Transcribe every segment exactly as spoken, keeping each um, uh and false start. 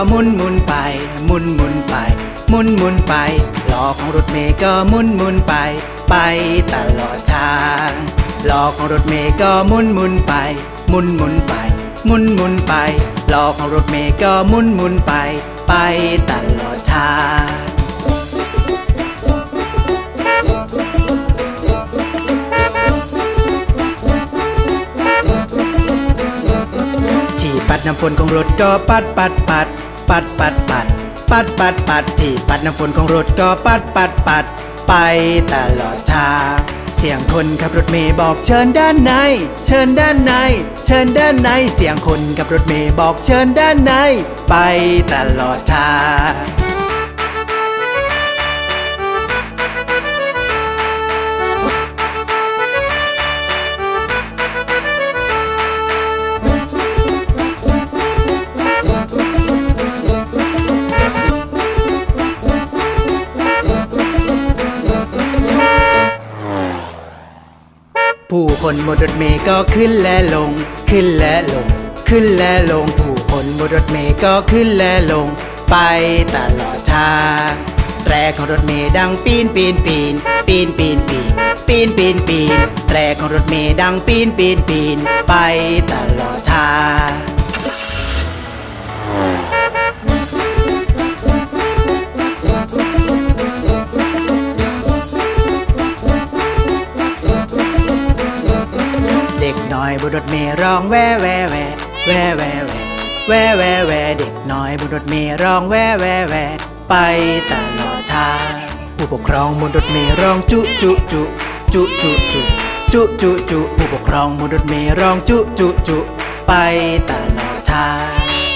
หมุนหมุนไปหมุนหมุนไปหมุนหมุนไปล้อของรถเมล์ก็หมุนหมุนไปไปตลอดทางล้อของรถเมล์ก็หมุนหมุนไปหมุนหมุนไปหมุนหมุนไปล้อของรถเมล์ก็หมุนหมุนไปไปตลอดทางที่ปัดน้ำฝนของรถก็ปัดปัดปัดปัดปัดปัดปัดปัดปัดที่ปัดน้ำฝนของรถก็ปัดปัดปัดไปตลอดทางเสียงคนขับรถเมล์บอกเชิญด้านในเชิญด้านในเชิญด้านในเสียงคนขับรถเมล์บอกเชิญด้านในไปตลอดทางผู้คนบนรถเมล์ก็ขึ้นและลงขึ้นและลงขึ้นและลงผู้คนบนรถเมล์ก็ขึ้นและลงไปตลอดทางแตรของรถเมล์ดังปีนปีนปีนปีนปีนปีนปีนปีนปีนแตรของรถเมล์ดังปีนปีนปีนไปตลอดทางเด็กน้อยบนรถเมล์ร้องแว่แว่แว่แว่แว่แว่แว่แว่แว่เด็กน้อยบนรถเมล์ร้องแว่แว่แว่ไปตลอดทางผู้ปกครองบนรถเมล์ร้องจุจุจุจุจุจุจุจุจุผู้ปกครองบนรถเมล์ร้องจุจุจุไปตลอดทาง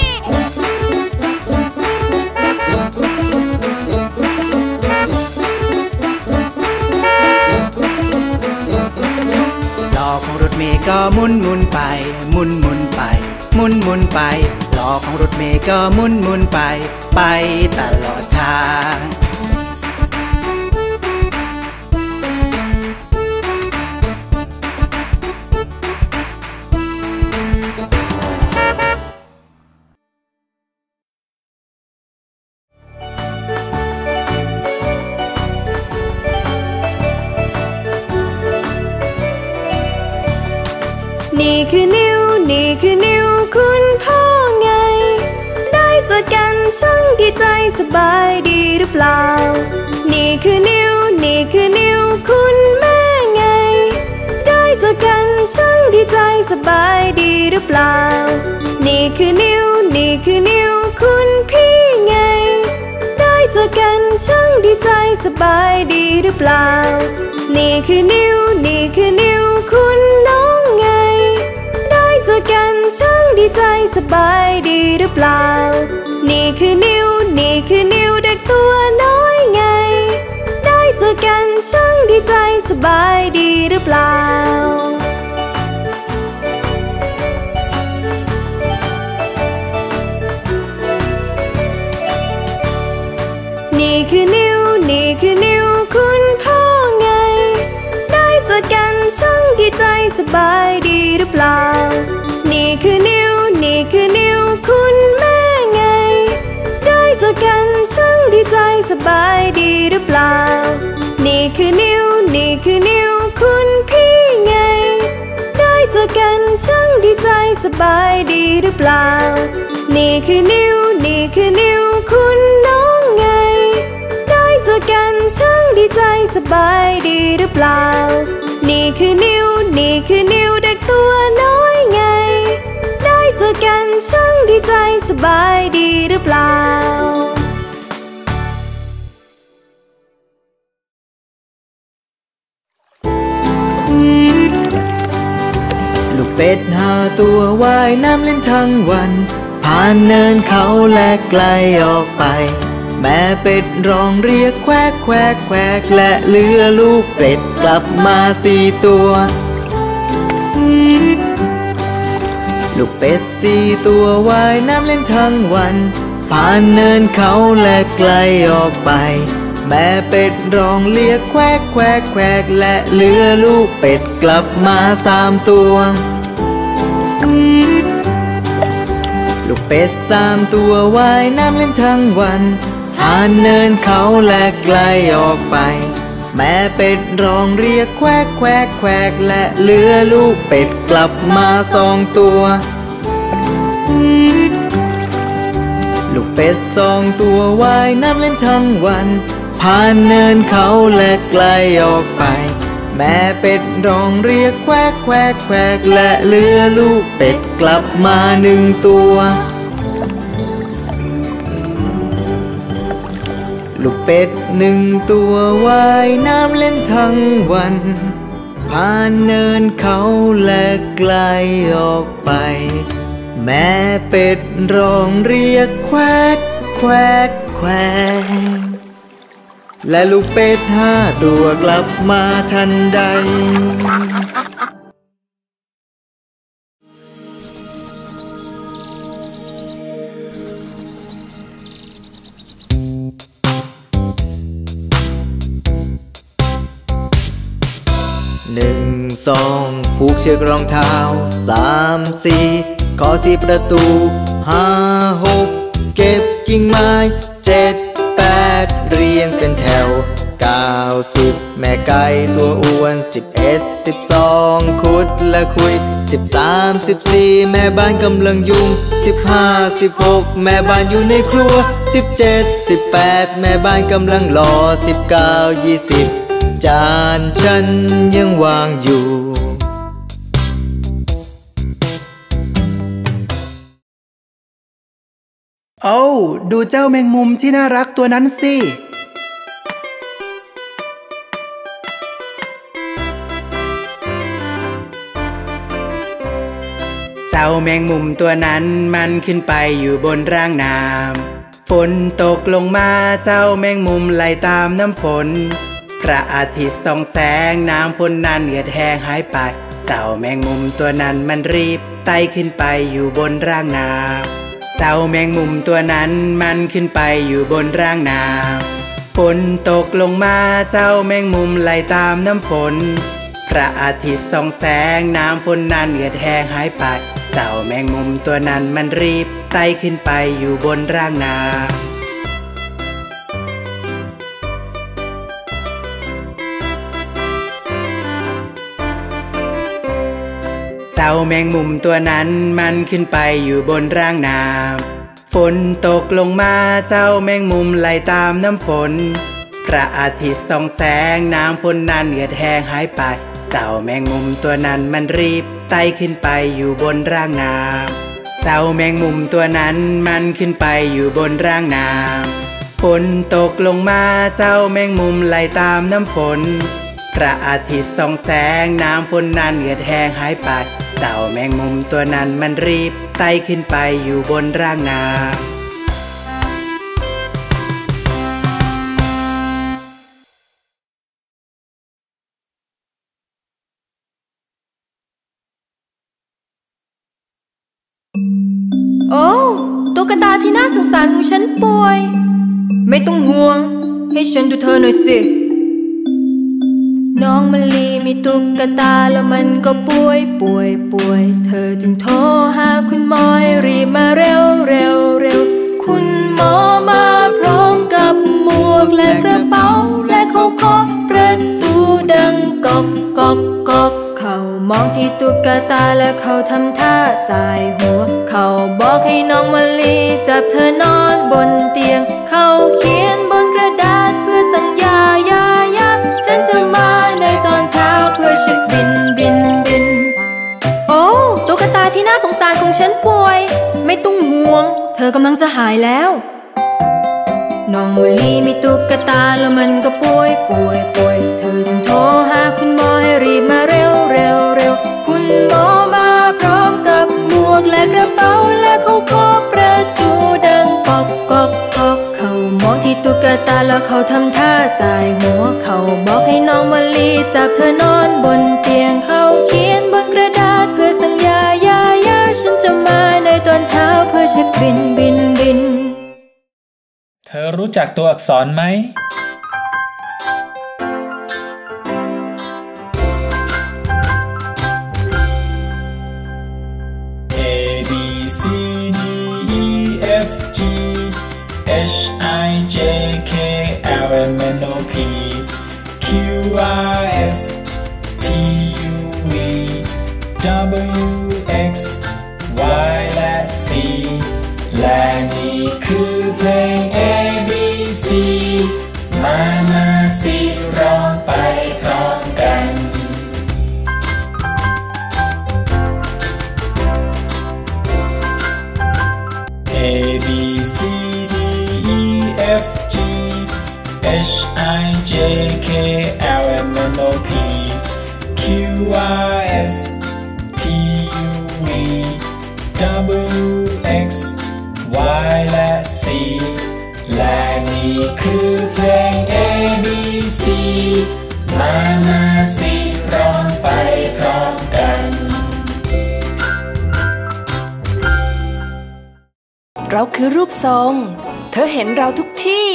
ล้อของรถเมล์ก็หมุนหมุนไปหมุนหมุนไปหมุนหมุนไปล้อของรถเมล์ก็หมุนหมุนไปไปตลอดทางนี่คือนิ้วนี่คือนิ้วคุณพ่อไงได้เจอกันช่างดีใจสบายดีหรือเปล่านี่คือนิ้วนี่คือนิ้วคุณแม่ไงได้เจอกันช่างดีใจสบายดีหรือเปล่านี่คือนิ้วนี่คือนิ้วคุณพี่ไงได้เจอกันช่างดีใจสบายดีหรือเปล่านี่คือนิ้วนี่คือนิ้วคุณน้องไงได้เจอกันช่างดีใจสบายดีหรือเปล่านี่คือนิ้วนี่คือนิ้วเด็กตัวน้อยไงได้เจอกันช่างดีใจสบายดีหรือเปล่านี่คือนิ้วนี่คือนิ้วคุณพ่อไงได้เจอกันช่างดีใจสบายดีหรือเปล่านี่คือนิ้วนี่คือนิ้วคุณแม่ไงได้เจอกันช่างดีใจสบายดีหรือเปล่านี่คือนิ้วนี่คือนิ้วคุณพี่ไงได้เจอกันช่างดีใจสบายดีหรือเปล่านี่คือนิ้วนี่คือนิ้วคุณน้องไงได้เจอกันช่างดีใจสบายดีหรือเปล่านี่คือนิ้วนี่คือนิ้วเด็กตัวน้อยไงได้เจอกันช่างดีใจสบายดีหรือเปล่าลูกเป็ดห้าตัวว่ายน้ำเล่นทั้งวันผ่านเนินเขาและไกลออกไปแม่เป็ดร้องเรียกแควกแควกแควกและเหลือลูกเป็ดกลับมาสี่ตัวลูกเป็ดสี่ตัวว่ายน้ำเล่นทั้งวันผ่านเนินเขาและไกลออกไปแม่เป็ดร้องเรียกแควกแควกแควกและเหลือลูกเป็ดกลับมาสามตัวลูกเป็ดสามตัวว่ายน้ำเล่นทั้งวันผ่านเนินเขาและไกลออกไปแม่เป็ดร้องเรียกแควกแควกแควกและเหลือลูกเป็ดกลับมาสองตัวลูกเป็ดสองตัวว่ายน้ำเล่นทั้งวันผ่านเนินเขาและไกลออกไปแม่เป็ดร้องเรียกแควกแควกแควกและเหลือลูกเป็ดกลับมาหนึ่งตัวลูกเป็ดหนึ่งตัวว่ายน้ำเล่นทั้งวันผ่านเนินเขาและไกลออกไปแม่เป็ดร้องเรียกแควกแควกแควกและลูกเป็ดห้าตัวกลับมาทันใดหนึ่งสองผูกเชือกรองเท้าสามสี่ขอที่ประตูห้าหกเก็บกิ่งไม้เจ็ดแปดเรียงเป็นแถวเก้าสิบแม่ไก่ตัวอ้วนสิบเอ็ดสิบสองขุดและคุยสิบสามสิบสี่แม่บ้านกำลังยุ่งสิบห้าสิบหกแม่บ้านอยู่ในครัวสิบเจ็ดสิบแปดแม่บ้านกำลังรอสิบเก้ายี่สิบจานฉันยังวางอยู่โอ้ดูเจ้าแมงมุมที่น่ารักตัวนั้นสิเจ้าแมงมุมตัวนั้นมันขึ้นไปอยู่บนร่างน้ำฝนตกลงมาเจ้าแมงมุมไหลตามน้ำฝนพระอาทิตย์ส่องแสงน้ำฝนนั้นเหือดแห้งหายไปเจ้าแมงมุมตัวนั้นมันรีบไต่ขึ้นไปอยู่บนร่างน้ำเจ้าแมงมุมตัวนั้นมันขึ้นไปอยู่บนร่างน้ำฝนตกลงมาเจ้าแมงมุมไหลตามน้ำฝนพระอาทิตย์ส่องแสงน้ำฝนนั้นเหือดแห้งหายไปเจ้าแมงมุมตัวนั้นมันรีบไต่ขึ้นไปอยู่บนร่างน้ำเจ้าแมงมุมตัวนั้นมันขึ้นไปอยู่บนร่างน้ำฝนตกลงมาเจ้าแมงมุมไหลตามน้ำฝนพระอาทิตย์ส่องแสงน้ำฝนนั้นเหือดแห้งหายไปเจ้าแมงมุมตัวนั้นมันรีบไต่ขึ้นไปอยู่บนร่างน้ำเจ้าแมงมุมตัวนั้นมันขึ้นไปอยู่บนร่างน้ำฝนตกลงมาเจ้าแมงมุมไหลตามน้ำฝนพระอาทิตย์ส่องแสงน้ำฝนนั้นเหือดแห้งหายไปเจ้าแมงมุมตัวนั้นมันรีบไต่ขึ้นไปอยู่บนร่างน้ำโอ้ตุ๊กตาที่น่าสงสารของฉันป่วยไม่ต้องห่วงให้ฉันดูเธอหน่อยสิน้องมะลีมีตุ๊กตาแล้วมันก็ป่วยป่วยป่วยเธอจึงโทรหาคุณหมอให้รีบมาเร็วเร็วเร็วคุณหมอมาพร้อมกับหมวกและกระเป๋าและเขาเคาะประตูดังก๊อกก๊อกก๊อกเขามองที่ตุ๊กตาและเขาทำท่าสายหัวเขาบอกให้น้องมะลีจับเธอนอนบนเตียงเขาเขียนบนกระดาษเพื่อสัญญายายาฉันจะมาในตอนเช้าเพื่อเช็คบินบินบินโอ้ตุ๊กตาที่น่าสงสารของฉันป่วยไม่ต้องห่วงเธอกำลังจะหายแล้วน้องมะลีมีตุ๊กตาแล้วมันก็ป่วยป่วยป่วยเธอจึงโทรหาคุณหมอให้รีบมาเร็วเร็วเร็วคุณหมอมาพร้อมกับหมวกและกระเป๋าและเขาเคาะประตูดังก๊อกก๊อกก๊อกเขามองที่ตุ๊กตาแล้วเขาทำท่าสายหัวเขาบอกให้น้องมะลีจับเธอนอนบนเตียงเขาเขียนบนกระดาษเพื่อสัญญายายาฉันจะมาในตอนเช้าเพื่อเช็คบินบินบินเธอรู้จักตัวอักษรไหม A B C D E I J K L M N O P Q R S T U V W X Y และ Z และนี่คือเพลง A B C มามาสิร้องไปพร้อมกัน A B C D E F G H I J K L M N O P Q R S T U V W X Y และ Z และนี่คือเพลง A B C มามาสิร้องไปพร้อมกันเราคือรูปทรงเธอเห็นเราทุกที่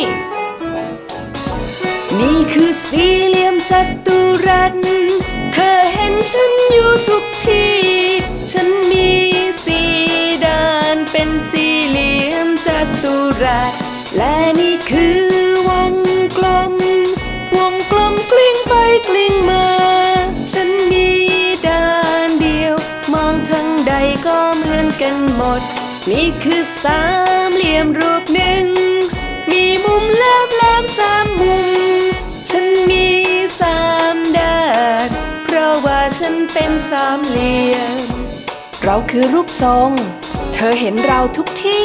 นี่คือสี่เหลี่ยมจัตุรัสเธอเห็นฉันอยู่ทุกที่ฉันมีสี่ด้านเป็นสี่เหลี่ยมจัตุรัสและนี่คือวงกลมวงกลมกลิ้งไปกลิ้งมาฉันมีด้านเดียวมองทางใดก็เหมือนกันหมดนี่คือสามเหลี่ยมรูปหนึ่งมีมุมแหลมแหลมสามมุมฉันมีสามด้านเพราะว่าฉันเป็นสามเหลี่ยมเราคือรูปทรงเธอเห็นเราทุกที่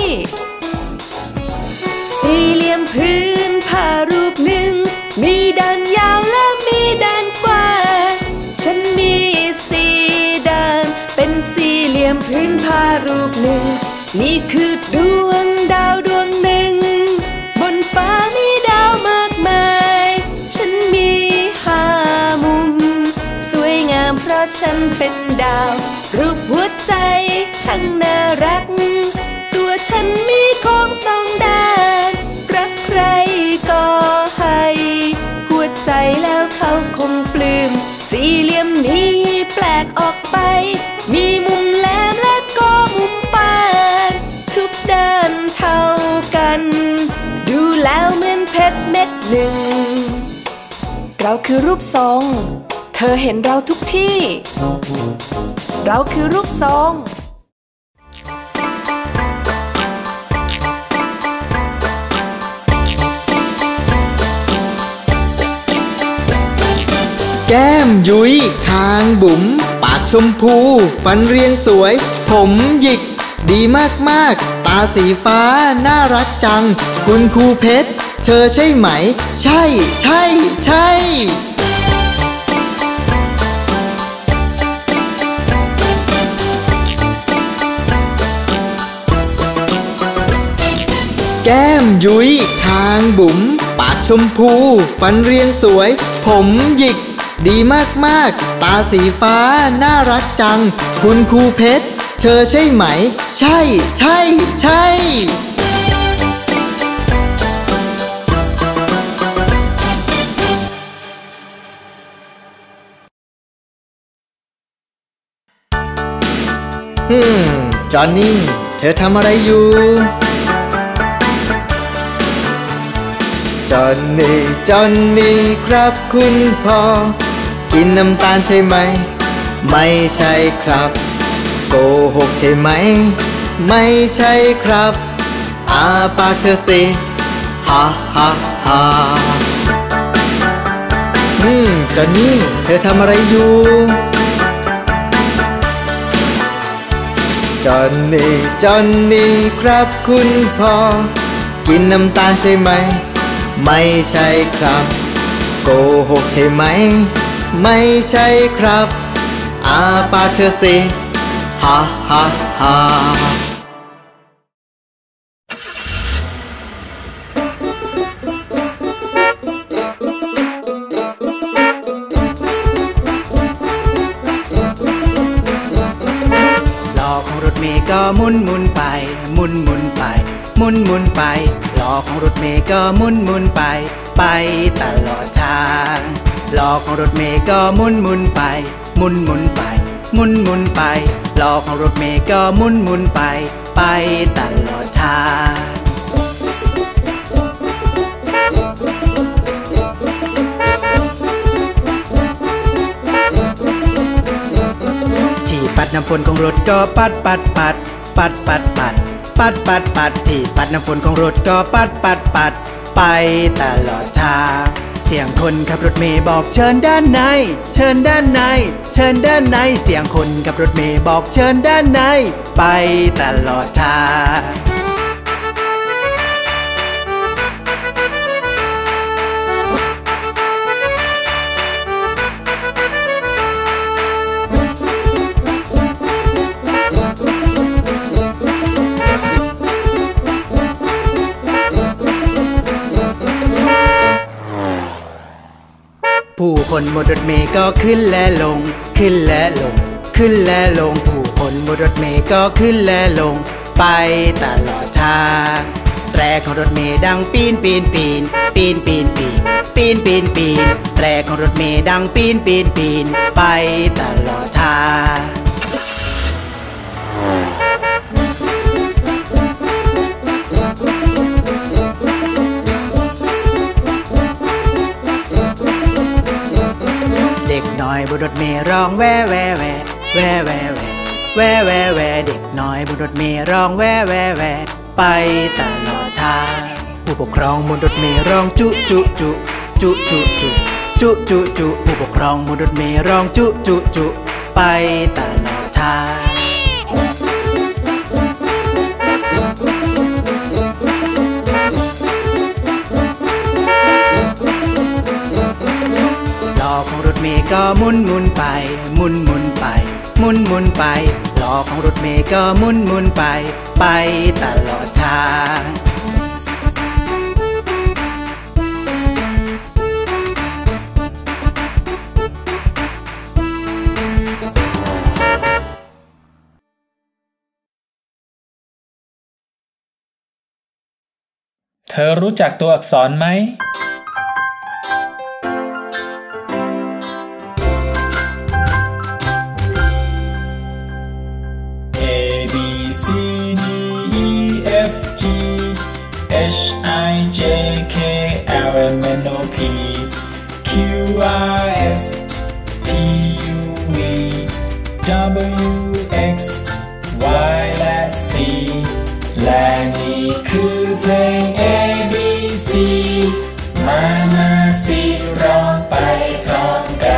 สี่เหลี่ยมพื้นผ้ารูปหนึ่งมีด้านยาวและมีด้านกว้างฉันมีสี่ด้านเป็นสี่เหลี่ยมพื้นผ้ารูปหนึ่งนี่คือดวงดาวดวงหนึ่งบนฟ้ามีดาวมากมายฉันมีห้ามุมสวยงามเพราะฉันเป็นดาวรูปหัวใจช่างน่ารักตัวฉันมีโค้งสองด้านรักใครก็ให้หัวใจแล้วเขาคงปลื้มสี่เหลี่ยมนี้แปลกออกไปมีมุมแหลมและก็มุมปานทุกด้านเท่ากันดูแล้วเหมือนเพชรเม็ดหนึ่งเราคือรูปทรงเธอเห็นเราทุกที่เราคือรูปทรงแก้มยุ้ยคางบุ๋มปากชมพูฟันเรียงสวยผมหยิกดีมากๆตาสีฟ้าน่ารักจังคุณครูเพชรเธอใช่ไหมใช่ใช่ใช่แก้มยุ้ยคางบุ๋มปากชมพูฟันเรียงสวยผมหยิกดีมากๆตาสีฟ้าน่ารักจังคุณครูเพชรเธอใช่ไหมใช่ใช่ใช่ฮึมจอนนี่เธอทำอะไรอยู่จอนนี่จอนนี่ครับคุณพ่อกินน้ำตาลใช่ไหมไม่ใช่ครับโกหกใช่ไหมไม่ใช่ครับอาปากเธอสิฮ่าฮ่าฮ่าอืมจอนนี่เธอทำอะไรอยู่จอนนี่จอนนี่ครับคุณพ่อกินน้ำตาลใช่ไหมไม่ใช่ครับโกหกใช่ไหมไม่ใช่ครับอาปากเธอสิฮ่าฮ่าฮ่าล้อของรถเมล์ก็หมุนหมุนไปหมุนหมุนไปหมุนหมุนไปล้อของรถเมล์ก็หมุนหมุนไปไปตลอดทางล้อของรถเมล์ก็หมุนหมุนไปหมุนหมุนไปหมุนหมุนไปล้อของรถเมล์ก็หมุนหมุนไปไปตลอดทางน้ำฝนของรถก็ปัดปัดปัดปัดปัดปัดปัดปัดปัดที่ปัดน้ำฝนของรถก็ปัดปัดปัดไปตลอดทางเสียงคนขับรถเมย์บอกเชิญด้านในเชิญด้านในเชิญด้านในเสียงคนขับรถเมย์บอกเชิญด้านในไปตลอดทางผู้คนบนรถเมล์ก็ขึ้นและลงขึ้นและลงขึ้นและลงผู้คนบนรถเมล์ก็ขึ้นและลงไปตลอดทางแตรของรถเมล์ดังปีนปีนปีนปีนปีนปีนปีนปีนปีนแตรของรถเมล์ดังปีนปีนปีนไปตลอดทางเด็กน้อยบนรถเมล์ร้องแว่แว่แว่แว่แว่แว่แว่แว่แว่เด็กน้อยบนรถเมล์ร้องแว่แว่แว่ไปตลอดทางผู้ปกครองบนรถเมล์ร้องจุจุจุจุจุจุจุจุจุผู้ปกครองบนรถเมล์ร้องจุจุจุไปตลอดทางล้อของรถเมล์ก็หมุนหมุนไปหมุนหมุนไปหมุนหมุนไปล้อของรถเมล์ก็หมุนหมุนไปไปตลอดทางเธอรู้จักตัวอักษรไหม H I J K L M N O P Q R S T U V W X Y และ Z และนี่คือเพลง A B C มามาสิร้องไปพร้อมกัน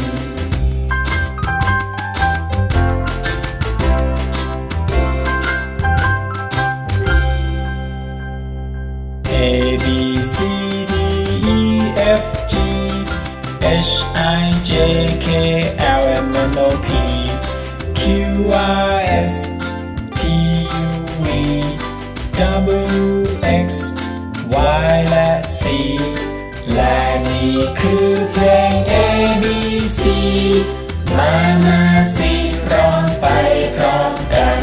A B C D E F G H I J K L M N O P Q R S T U V W X Y และ Z และนี่คือเพลง A B C มามาสิร้องไปพร้อมกัน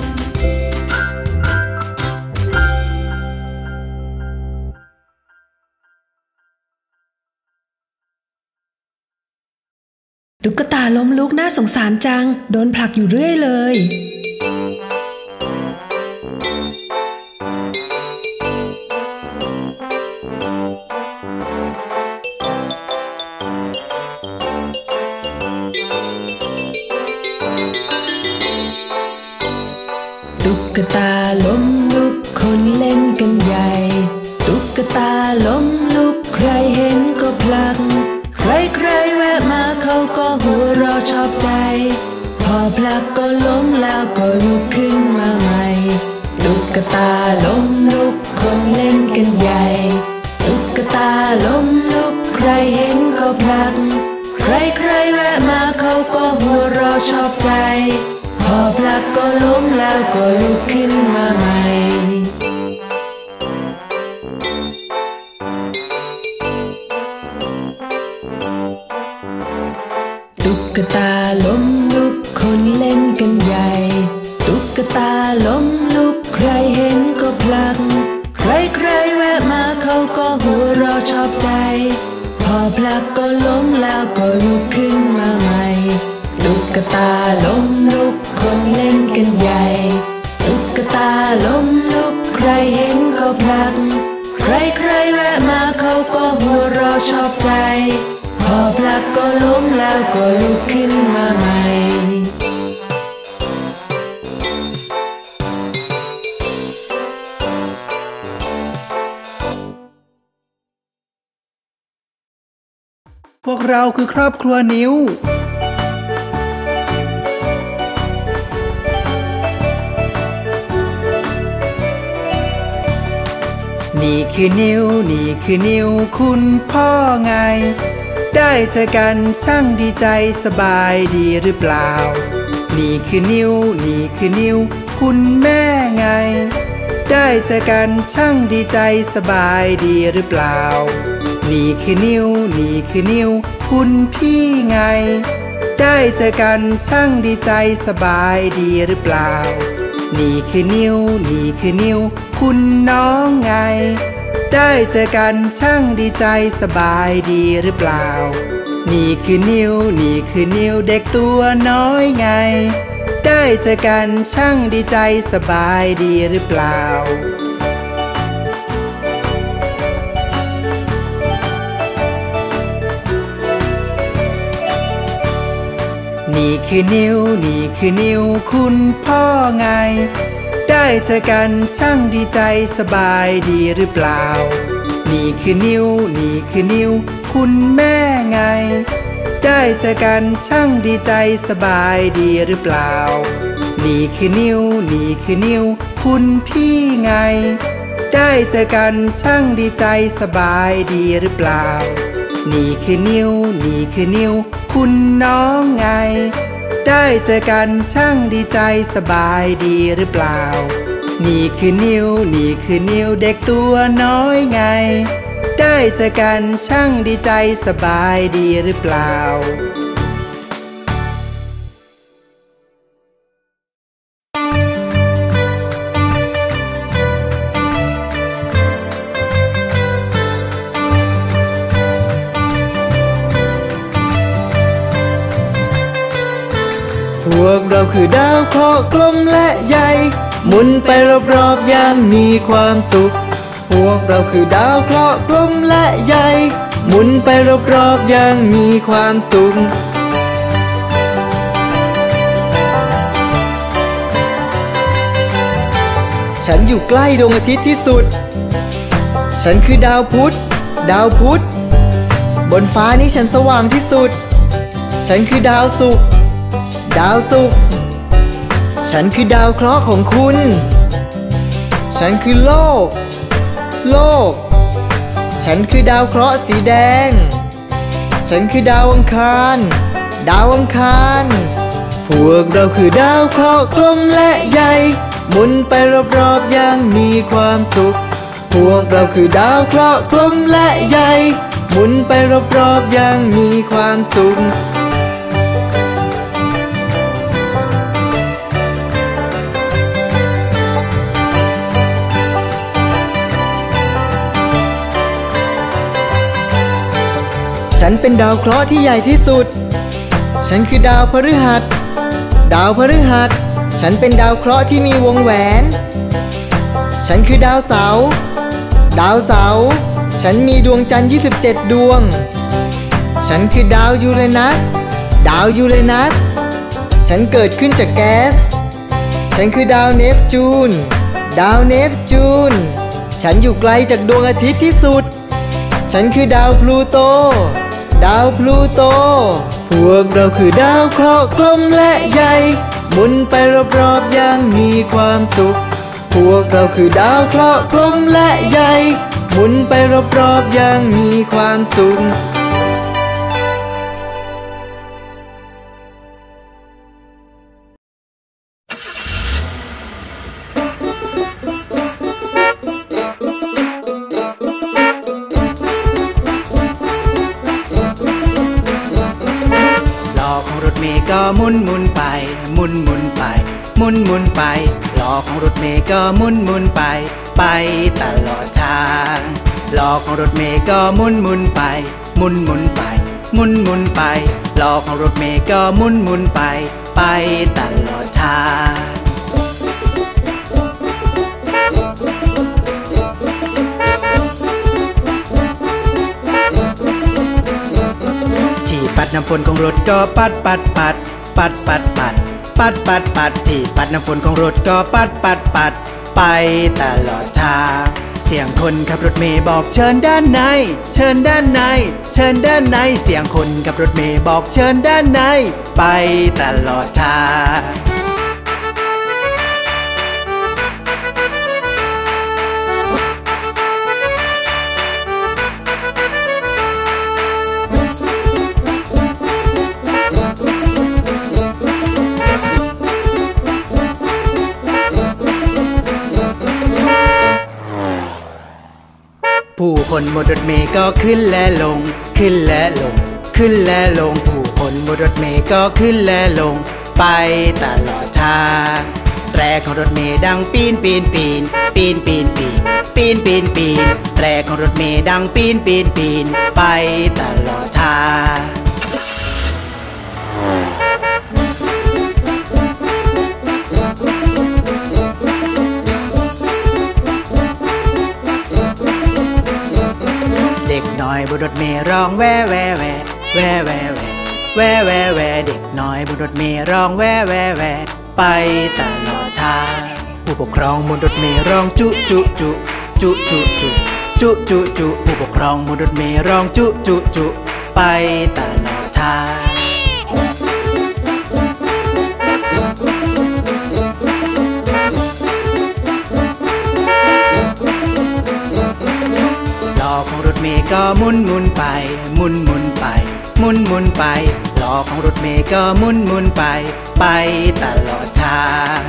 ตุ๊กตาล้มลุกน่าสงสารจังโดนผลักอยู่เรื่อยเลยตุ๊กตาล้มลุกคนเล่นกันใหญ่ตุ๊กตาล้มลุกใครเห็นก็ผลักใครใครแวะมาเขาก็หัวเราะชอบใจพอผลักก็ล้มแล้วก็ลุกขึ้นมาใหม่ตุ๊กตาล้มลุกคนเล่นกันใหญ่ตุ๊กตาล้มลุกใครเห็นก็ผลักใครใครแวะมาเขาก็หัวเราะชอบใจพอผลักก็ล้มแล้วก็ลุกขึ้นมาใหม่ตุ๊กตาล้มลุกคนเล่นกันใหญ่ตุ๊กตาล้มลุกใครเห็นก็ผลักใครใครแวะมาเขาก็หัวเราะชอบใจพอผลักก็ล้มแล้วก็ลุกขึ้นมาใหม่ตุ๊กตาล้มลุกคนเล่นกันใหญ่ตุ๊กตาล้มลุกใครเห็นก็ผลักใครใครแวะมาเขาก็หัวเราะชอบใจพอผลักก็ล้มแล้วก็ลุกขึ้นมาใหม่พวกเราคือครอบครัวนิ้วนี่คือนิ้วนี่คือนิ้วคุณพ่อไงได้เจอกันช่างดีใจสบายดีหรือเปล่านี่คือนิ้วนี่คือนิ้วคุณแม่ไงได้เจอกันช่างดีใจสบายดีหรือเปล่านี่คือนิ้วนี่คือนิ้วคุณพี่ไงได้เจอกันช่างดีใจสบายดีหรือเปล่านี่คือนิ้วนี่คือนิ้วคุณน้องไงได้เจอกันช่างดีใจสบายดีหรือเปล่านี่คือนิ้วนี่คือนิ้วเด็กตัวน้อยไงได้เจอกันช่างดีใจสบายดีหรือเปล่านี่คือนิ้วนี่คือนิ้วคุณพ่อไงได้เจอกันช่างดีใจสบายดีหรือเปล่านี่คือนิ้วนี่คือนิ้วคุณแม่ไงได้เจอกันช่างดีใจสบายดีหรือเปล่านี่คือนิ้วนี่คือนิ้วคุณพี่ไงได้เจอกันช่างดีใจสบายดีหรือเปล่านี่คือนิ้วนี่คือนิ้วคุณน้องไงได้เจอกันช่างดีใจสบายดีหรือเปล่านี่คือนิ้วนี่คือนิ้วเด็กตัวน้อยไงได้เจอกันช่างดีใจสบายดีหรือเปล่าพวกเราคือดาวเคราะห์กลมและใหญ่หมุนไปรอบๆอย่างมีความสุขพวกเราคือดาวเคราะห์กลมและใหญ่หมุนไปรอบๆอย่างมีความสุขฉันอยู่ใกล้ดวงอาทิตย์ที่สุดฉันคือดาวพุธดาวพุธบนฟ้านี้ฉันสว่างที่สุดฉันคือดาวศุกร์ดาวศุกร์ฉันคือดาวเคราะห์ของคุณฉันคือโลกโลกฉันคือดาวเคราะห์สีแดงฉันคือดาวอังคารดาวอังคารพวกเราคือดาวเคราะห์กลมและใหญ่หมุนไปรอบๆอย่างมีความสุขพวกเราคือดาวเคราะห์กลมและใหญ่หมุนไปรอบๆอย่างมีความสุขฉันเป็นดาวเคราะห์ที่ใหญ่ที่สุดฉันคือดาวพฤหัสดาวพฤหัสฉันเป็นดาวเคราะห์ที่มีวงแหวนฉันคือดาวเสาร์ดาวเสาร์ฉันมีดวงจันทร์ยี่สิบเจ็ดดวงฉันคือดาวยูเรนัสดาวยูเรนัสฉันเกิดขึ้นจากแก๊สฉันคือดาวเนปจูนดาวเนปจูนฉันอยู่ไกลจากดวงอาทิตย์ที่สุดฉันคือดาวพลูโตดาวพลูโตพวกเราคือดาวเคราะห์กลมและใหญ่หมุนไปรอบๆอย่างมีความสุขพวกเราคือดาวเคราะห์กลมและใหญ่หมุนไปรอบๆอย่างมีความสุขก็หมุนหมุนไปหมุนหมุนไปหมุนหมุนไปล้อของรถเมล์ก็หมุนหมุนไปไปตลอดทางล้อของรถเมล์ก็หมุนหมุนไปหมุนหมุนไปหมุนหมุนไปล้อของรถเมล์ก็หมุนหมุนไปไปตลอดทางปัดน้ำฝนของรถก็ปัดปัดปัดปัดปัดปัดปัดปัดปัดที่ปัดน้ำฝนของรถก็ปัดปัดปัดไปตลอดทางเสียงคนขับรถเมย์บอกเชิญด้านในเชิญด้านในเชิญด้านในเสียงคนขับรถเมย์บอกเชิญด้านในไปตลอดทางผู้คนบนรถเมล์ก็ขึ้นและลงขึ้นและลงขึ้นและลงผู้คนบนรถเมล์ก็ขึ้นและลงไปตลอดทางแตรของรถเมล์ดังปีนปีนปีนปีนปีนปีนปีนปีนปีนแตรของรถเมล์ดังปีนปีนปีนไปตลอดทางเด็กน้อยบนรถเมล์ร้องแว่แว่แว่แว่แว่แว่แว่แว่แว่เด็กน้อยบนรถเมล์ร้องแว่แว่แว่ไปตลอดทางผู้ปกครองบนรถเมล์ร้องจุจุจุจุจุจุจุจุจุผู้ปกครองบนรถเมล์ร้องจุจุจุไปตลอดทางล้อของรถเมล์ก็หมุนหมุนไปหมุนหมุนไปหมุนหมุนไปล้อของรถเมล์ก็หมุนหมุนไปไปตลอดทาง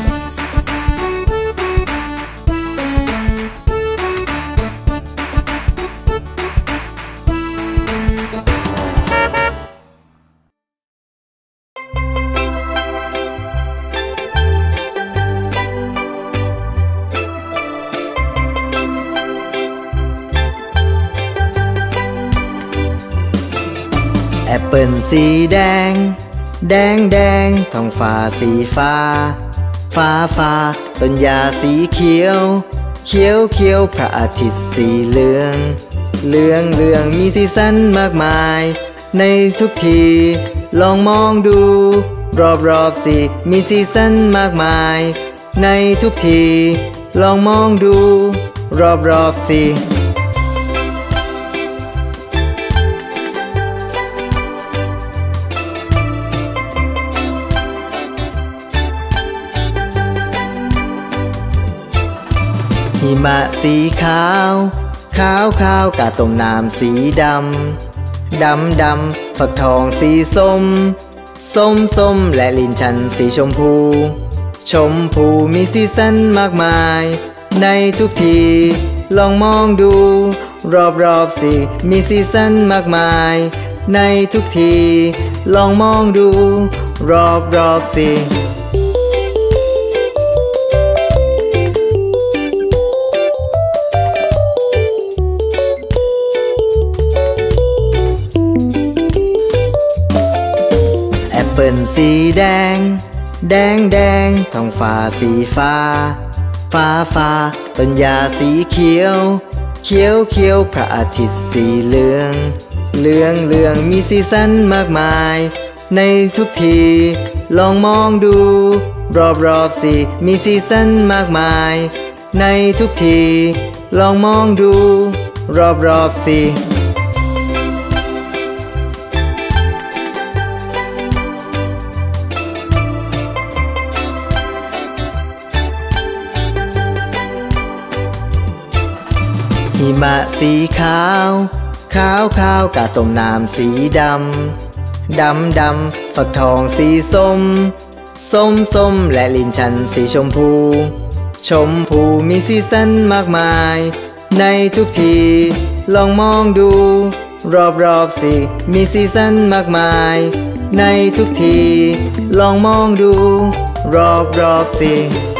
แอปเปิลสีแดงแดงแดงท้องฟ้าสีฟ้าฟ้าฟ้าต้นหญ้าสีเขียวเขียวเขียวพระอาทิตย์สีเหลืองเหลืองเหลืองมีสีสันมากมายในทุกทีลองมองดูรอบรอบสิมีสีสันมากมายในทุกทีลองมองดูรอบรอบสิหิมะสีขาวขาวขาวกาต้มน้ำสีดำดำดำฝักทองสีส้มส้มส้มและลิ้นชันสีชมพูชมพูมีสีสันมากมายในทุกทีลองมองดูรอบรอบสิมีสีสันมากมายในทุกทีลองมองดูรอบรอบสิแอปเปิลสีแดงแดงแดงท้องฟ้าสีฟ้าฟ้าฟ้าต้นหญ้าสีเขียวเขียวเขียวพระอาทิตย์สีเหลืองเหลืองเหลืองมีสีสันมากมายในทุกทีลองมองดูรอบรอบสิมีสีสันมากมายในทุกทีลองมองดูรอบรอบสิหิมะสีขาวขาวขาวกาต้มน้ำสีดำดำดำฝักทองสีส้มส้มส้มและลิ้นชันสีชมพูชมพูมีสีสันมากมายในทุกทีลองมองดูรอบรอบสิมีสีสันมากมายในทุกทีลองมองดูรอบรอบสิ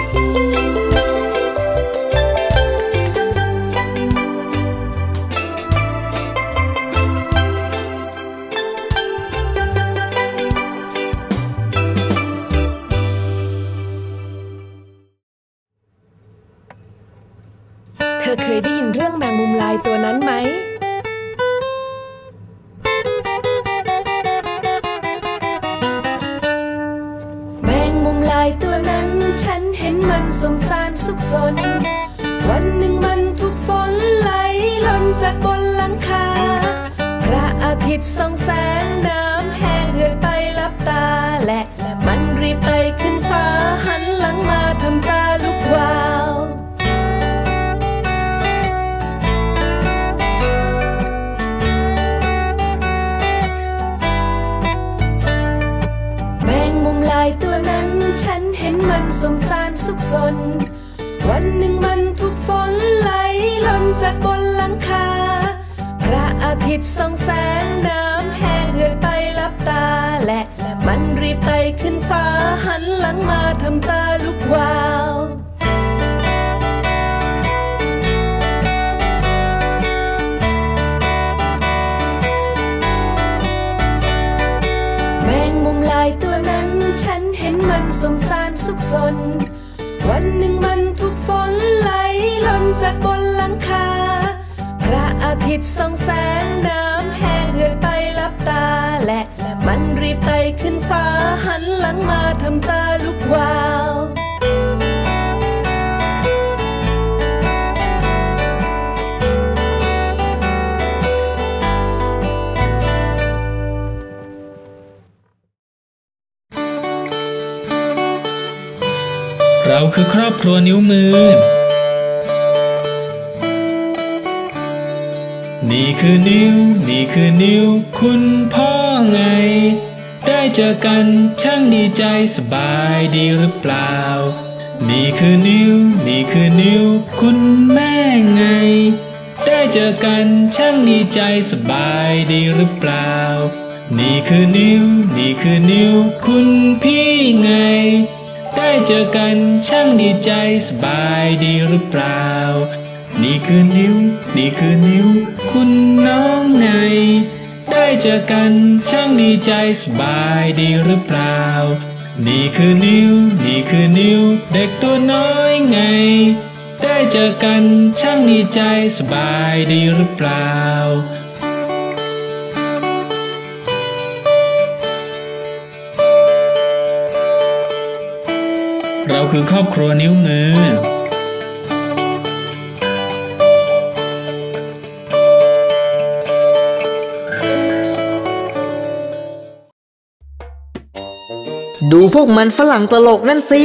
เธอเคยได้ยินเรื่องแมงมุมลายตัวนั้นไหมแมงมุมลายตัวนั้นฉันเห็นมันสมสารสุขสนวันหนึ่งมันถูกตย์ส่องแสงน้ำแห้งเหือดไปลับตาและมันรีบไต่ขึ้นฟ้าหันหลังมาทำตาลุกวาวแมงมุมลายตัวนั้นฉันเห็นมันสงสารสุขสนวันหนึ่งมันถูกฝนไหลหล่นจากบนหลังคาพระอาทิตย์ส่องแสงน้ำแห้งเหือดไปลับตาและมันรีบไต่ขึ้นฟ้าหันหลังมาทำตาลุกวาวแมงมุมลายตัวนั้นฉันเห็นมันสงสารสุขสนวันหนึ่งมันถูกฝนไหลหล่นจากบนหลังคาพระอาทิตย์ส่องแสงน้ำแห้งเหือดไปลับตาและมันรีบไต่ขึ้นฟ้าหันหลังมาทำตาลุกวาวเราคือครอบครัวนิ้วมือนี่คือนิ้วนี่คือนิ้วคุณพ่อไงได้เจอกันช่างดีใจสบายดีหรือเปล่านี่คือนิ้วนี่คือนิ้วคุณแม่ไงได้เจอกันช่างดีใจสบายดีหรือเปล่านี่คือนิ้วนี่คือนิ้วคุณพี่ไงได้เจอกันช่างดีใจสบายดีหรือเปล่านี่คือนิ้วนี่คือนิ้วคุณน้องไงได้เจอกันช่างดีใจสบายดีหรือเปล่านี่คือนิ้วนี่คือนิ้วเด็กตัวน้อยไงได้เจอกันช่างดีใจสบายดีหรือเปล่าเราคือครอบครัวนิ้วมือดูพวกมันฝรั่งตลกนั่นสิ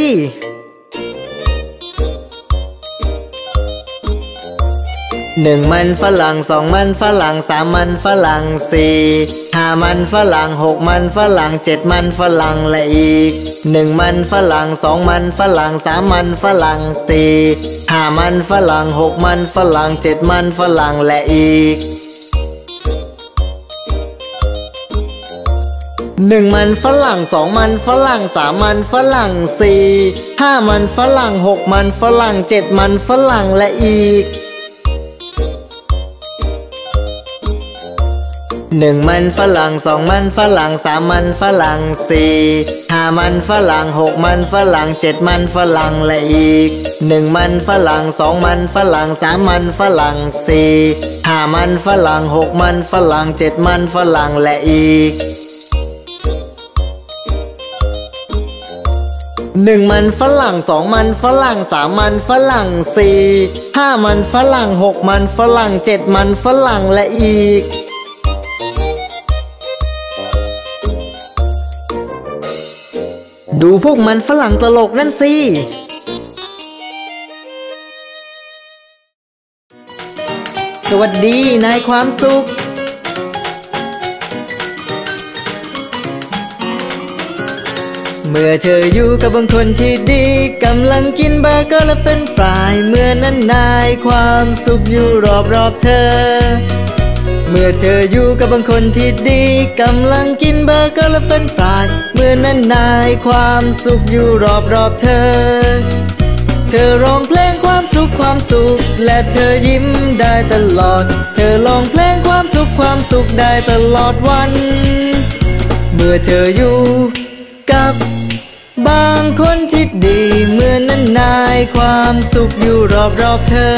หนึ่งมันฝรั่งสองมันฝรั่งสามมันฝรั่งสี่ห้ามันฝรั่งหกมันฝรั่งเจ็ดมันฝรั่งและอีกหนึ่งมันฝรั่งสองมันฝรั่งสามมันฝรั่งสี่ห้ามันฝรั่งหกมันฝรั่งเจ็ดมันฝรั่งและอีกหนึ่งมันฝรั่งสองมันฝรั่งสามมันฝรั่งสี่ห้ามันฝรั่งหกมันฝรั่งเจ็ดมันฝรั่งและอีกหนึ่งมันฝรั่งสองมันฝรั่งสามมันฝรั่งสี่ห้ามันฝรั่งหกมันฝรั่งเจ็ดมันฝรั่งและอีกหนึ่งมันฝรั่งสองมันฝรั่งสามมันฝรั่งสี่ห้ามันฝรั่งหกมันฝรั่งเจ็ดมันฝรั่งและอีกหนึ่งมันฝรั่งสองมันฝรั่งสามมันฝรั่งสี่ห้ามันฝรั่งหกมันฝรั่งเจ็ดมันฝรั่งและอีกดูพวกมันฝรั่งตลกนั่นสิสวัสดีนายความสุขเมื่อเธออยู่กับบางคนที่ดีกำลังกินเบอร์เกอร์และเฟรนช์ฟรายเมื่อนั้นนายความสุขอยู่รอบรอบเธอเมื่อเธออยู่กับบางคนที่ดีกำลังกินเบอร์เกอร์และเฟรนช์ฟรายเมื่อนั้นนายความสุขอยู่รอบรอบเธอเธอร้องเพลงความสุขความสุขและเธอยิ้มได้ตลอดเธอร้องเพลงความสุขความสุขได้ตลอดวันเมื่อเธออยู่กับบางคนที่ดีเมื่อนั้นนายความสุขอยู่รอบรอบเธอ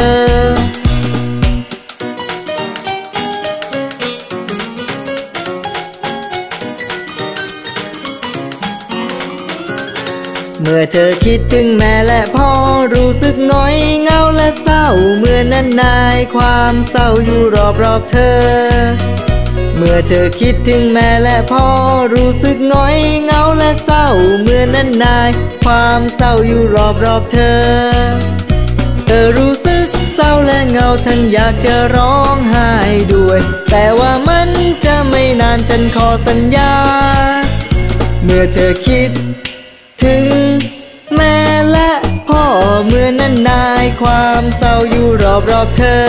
เมื่อเธอคิดถึงแม่และพ่อรู้สึกน้อยเหงาและเศร้าเมื่อนั้นนายความเศร้าอยู่รอบรอบเธอเมื่อเธอคิดถึงแม่และพ่อรู้สึกน้อยเหงาและเศร้าเมื่อนั้นนายความเศร้าอยู่รอบรอบเธอเธอรู้สึกเศร้าและเหงาทั้งอยากจะร้องไห้ด้วยแต่ว่ามันจะไม่นานฉันขอสัญญาเมื่อเธอคิดถึงแม่และพ่อเมื่อนั้นนายความเศร้าอยู่รอบรอบเธอ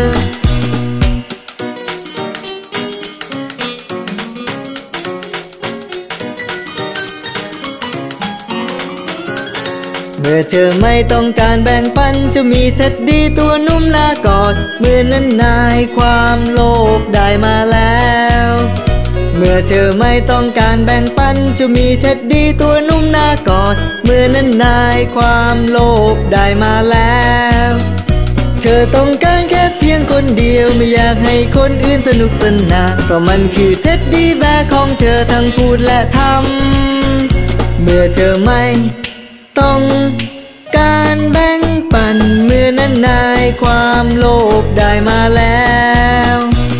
เมื่อเธอไม่ต้องการแบ่งปันจะมีเท็ดดี้ตัวนุ่มน่ากอดเมื่อนั้นนายความโลภได้มาแล้วเมื่อเธอไม่ต้องการแบ่งปันจะมีเท็ดดี้ตัวนุ่มน่ากอดเมื่อนั้นนายความโลภได้มาแล้วเธอต้องการแค่เพียงคนเดียวไม่อยากให้คนอื่นสนุกสนานเพราะมันคือเท็ดดี้แบร์ของเธอทั้งพูดและทำเมื่อเธอไม่ต้องการแบ่งปันเมื่อนั้นนายความโลภได้มาแล้ว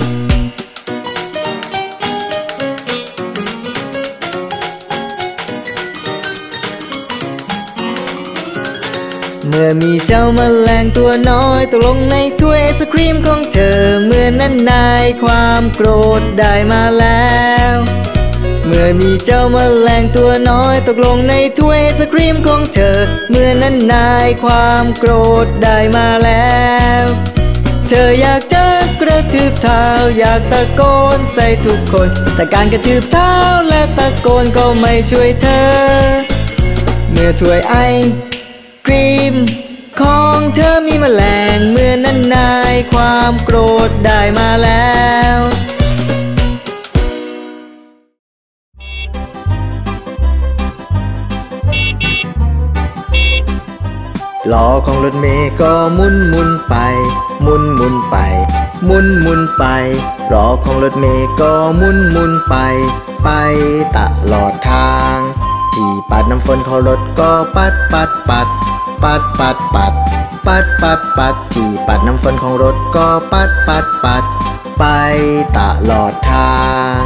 เมื่อมีเจ้าแมลงตัวน้อยตกลงในถ้วยไอศครีมของเธอเมื่อนั้นนายความโกรธได้มาแล้วเมื่อมีเจ้าแมลงตัวน้อยตกลงในถ้วยไอศครีมของเธอเมื่อนั้นนายความโกรธได้มาแล้วเธออยากจะกระทืบเท้าอยากตะโกนใส่ทุกคนแต่การกระทืบเท้าและตะโกนก็ไม่ช่วยเธอเมื่อถ้วยไอครีมของเธอมีแมลงเมื่อนั้นนายความโกรธได้มาแล้วล้อของรถเมล์ก็หมุนหมุนไปหมุนหมุนไปหมุนหมุนไปล้อของรถเมล์ก็หมุนหมุนไปไปตลอดทางที่ปัดน้ำฝนของรถก็ปัดปัดปัดปัดปัดปัดปัดปัดปัดที่ปัดน้ำฝนของรถก็ปัดปัดปัดไปตลอดทาง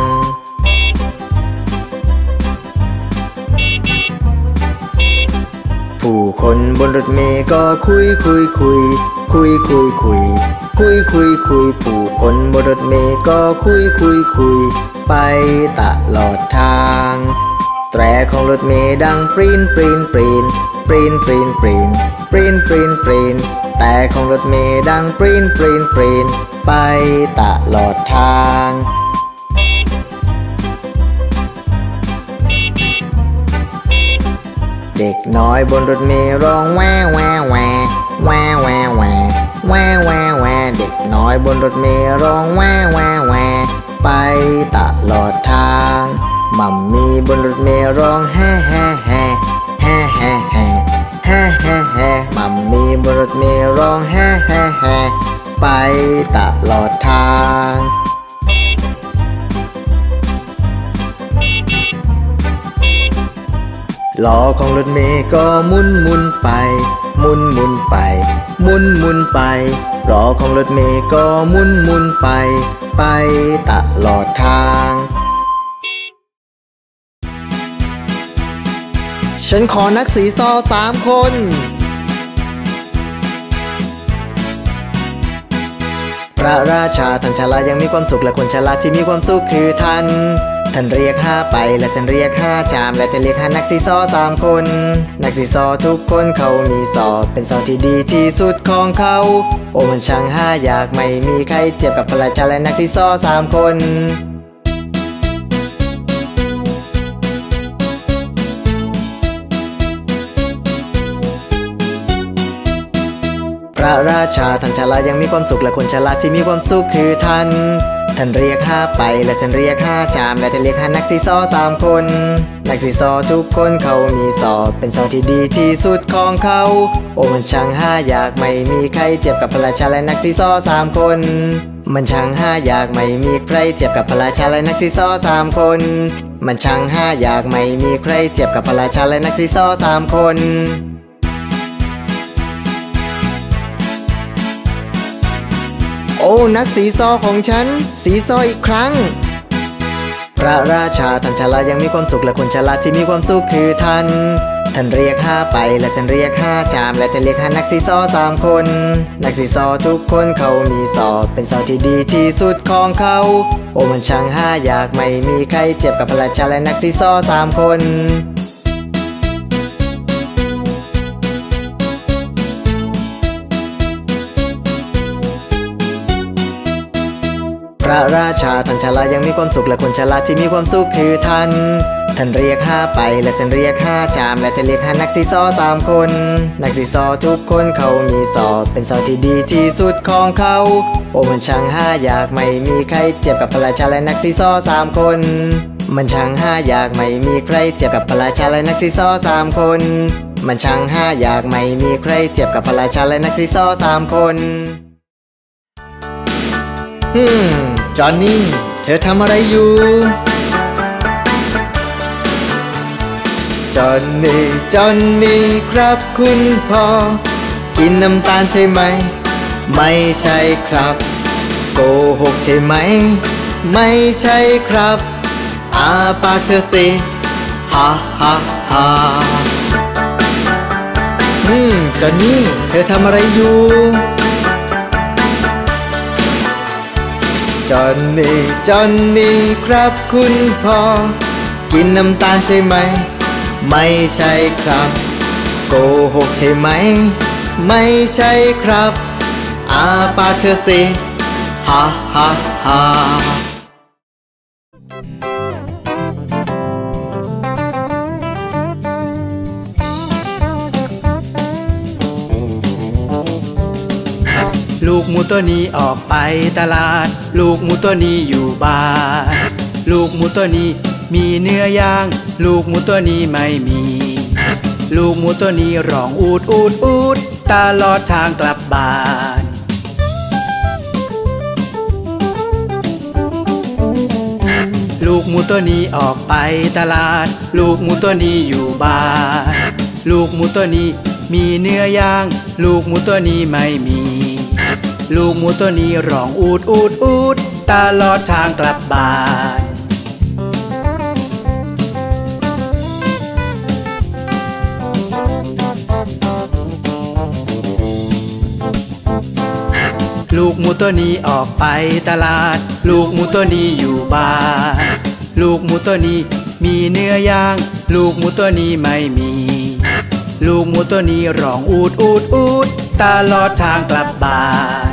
ผู้คนบนรถเมล์ก็คุยคุยคุยคุยคุยคุยคุยคุยคุยผู้คนบนรถเมล์ก็คุยคุยคุยไปตลอดทางแตรของรถเมล์ดังปรีนปรีนปรีนปรีนปรีนปรีนปรีนปรีนปรีนแต่ของรถเมล์ดังปรีนปรีนปรีนไปตลอดทางเด็กน้อยบนรถเมล์ร้องแวแวแวแวแวแวแวแวแวเด็กน้อยบนรถเมล์ร้องแวแวแวไปตลอดทางมัมมี่บนรถเมล์ร้องแฮ่แฮ่แฮ่แฮ่แฮ่แฮ่แฮ่แฮ่แฮ่มัมมี่บนรถเมล์ร้องแฮ่แฮ่แฮ่ไปตลอดทางล้อของรถเมล์ก็หมุนหมุนไปหมุนหมุนไปหมุนหมุนไปล้อของรถเมล์ก็หมุนหมุนไปไปตลอดทางฉันขอนักสีซอสามคนพระราชาท่านฉลาดยังมีความสุขและคนฉลาดที่มีความสุขคือท่านท่านเรียกห้าไปและท่านเรียกห้าชามและท่านเรียกห้านักสีซอสามคนนักสีซอทุกคนเขามีซอเป็นซอที่ดีที่สุดของเขาโอ้มันช่างห้าอยากไม่มีใครเทียบกับพระราชาและนักสีซอสามคนพระราชาท่านฉลาดยังมีความสุขและคนฉลาดที่มีความสุขคือท่านท่านเรียกห้าไปและท่านเรียกห้าชามและท่านเรียกห้านักสีซอสามคนนักสีซอทุกคนเขามีซอเป็นซอที่ดีที่สุดของเขาโอ้มันช่างห้าอยากไม่มีใครเทียบกับพระราชาและนักสีซอสามคนมันช่างห้าอยากไม่มีใครเทียบกับพระราชาและนักสีซอสามคนมันช่างห้าอยากไม่มีใครเทียบกับพระราชาและนักสีซอสามคนโอ้นักสีซอของฉันสีซออีกครั้งพระราชาท่านฉลาดยังมีความสุขและคนฉลาดที่มีความสุขคือท่านท่านเรียกห้าไปและท่านเรียกห้าชามและท่านเรียกห้านักซีซอสามคนนักซีซอทุกคนเขามีซอเป็นซอที่ดีที่สุดของเขาโอ้มันช่างห้าอยากไม่มีใครเทียบกับพระราชาและนักซีซอสามคนพระราชาท่านฉลาดยังมีความสุขและคนฉลาดที่มีความสุขคือท่านท่านเรียกห้าไปและท่านเรียกห้าชามและท่านเรียกห้านักซีซอสามคนนักซีซอทุกคนเขามีซอเป็นซอที่ดีที่สุดของเขาโอ้มันช่างห้าอยากไม่มีใครเทียบกับพระราชาและนักซีซอสามคนมันช่างห้าอยากไม่มีใครเทียบกับพระราชาและนักซีซอสามคนมันช่างห้าอยากไม่มีใครเทียบกับพระราชาและนักซีซอสามคนฮึมจอห์นนี่เธอทำอะไรอยู่จอห์นนี่จอห์นนี่ครับคุณพ่อกินน้ำตาลใช่ไหมไม่ใช่ครับโกหกใช่ไหมไม่ใช่ครับอาปากเธอสิฮ่าฮ่าฮ่าอืมจอห์นนี่เธอทำอะไรอยู่จอห์นนี่จอห์นนี่ครับคุณพ่อกินน้ำตาลใช่ไหมไม่ใช่ครับโกหกใช่ไหมไม่ใช่ครับอาปากเธอสิฮ่าฮ่าฮ่าลูกหมูตัวนี้ออกไปตลาดลูกหมูตัวนี้อยู่บ้านลูกหมูตัวนี้มีเนื้อย่างลูกหมูตัวนี้ไม่มีลูกหมูตัวนี้ร้องอูดอูดอูดตลอดทางกลับบ้านลูกหมูตัวนี้ออกไปตลาดลูกหมูตัวนี้อยู่บ้านลูกหมูตัวนี้มีเนื้อย่างลูกหมูตัวนี้ไม่มีลูกหมูตัวนี้ร้องอูดอูดอูดตลอดทางกลับบ้านลูกหมูตัวนี้ออกไปตลาดลูกหมูตัวนี้อยู่บ้านลูกหมูตัวนี้มีเนื้อย่างลูกหมูตัวนี้ไม่มีลูกหมูตัวนี้ร้องอูดอูดอูดตลอดทางกลับบ้าน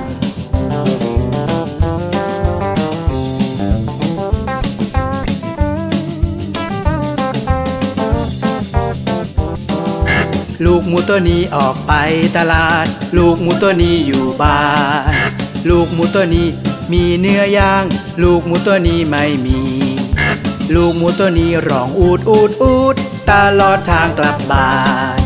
ลูกหมูตัวนี้ออกไปตลาดลูกหมูตัวนี้อยู่บ้านลูกหมูตัวนี้มีเนื้อย่างลูกหมูตัวนี้ไม่มีลูกหมูตัวนี้ร้องอูดอูดอูดตลอดทางกลับบ้าน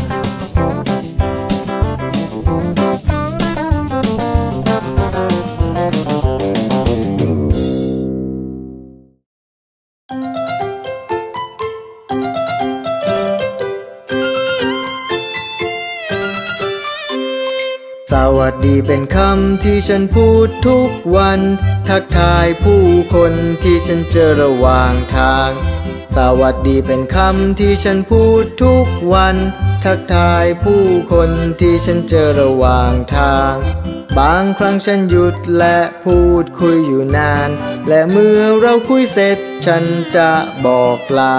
สวัสดีเป็นคำที่ฉันพูดทุกวันทักทายผู้คนที่ฉันเจอระหว่างทางสวัสดีเป็นคำที่ฉันพูดทุกวันทักทายผู้คนที่ฉันเจอระหว่างทางบางครั้งฉันหยุดและพูดคุยอยู่นานและเมื่อเราคุยเสร็จฉันจะบอกลา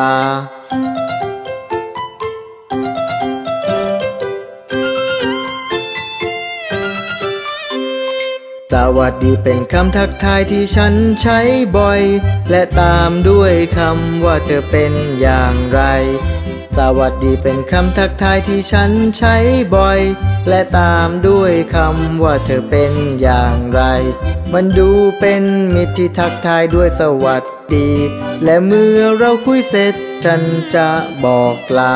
สวัสดีเป็นคำทักทายที่ฉันใช้บ่อยและตามด้วยคำว่าเธอเป็นอย่างไรสวัสดีเป็นคำทักทายที่ฉันใช้บ่อยและตามด้วยคำว่าเธอเป็นอย่างไรมันดูเป็นมิตรที่ทักทายด้วยสวัสดีและเมื่อเราคุยเสร็จฉันจะบอกลา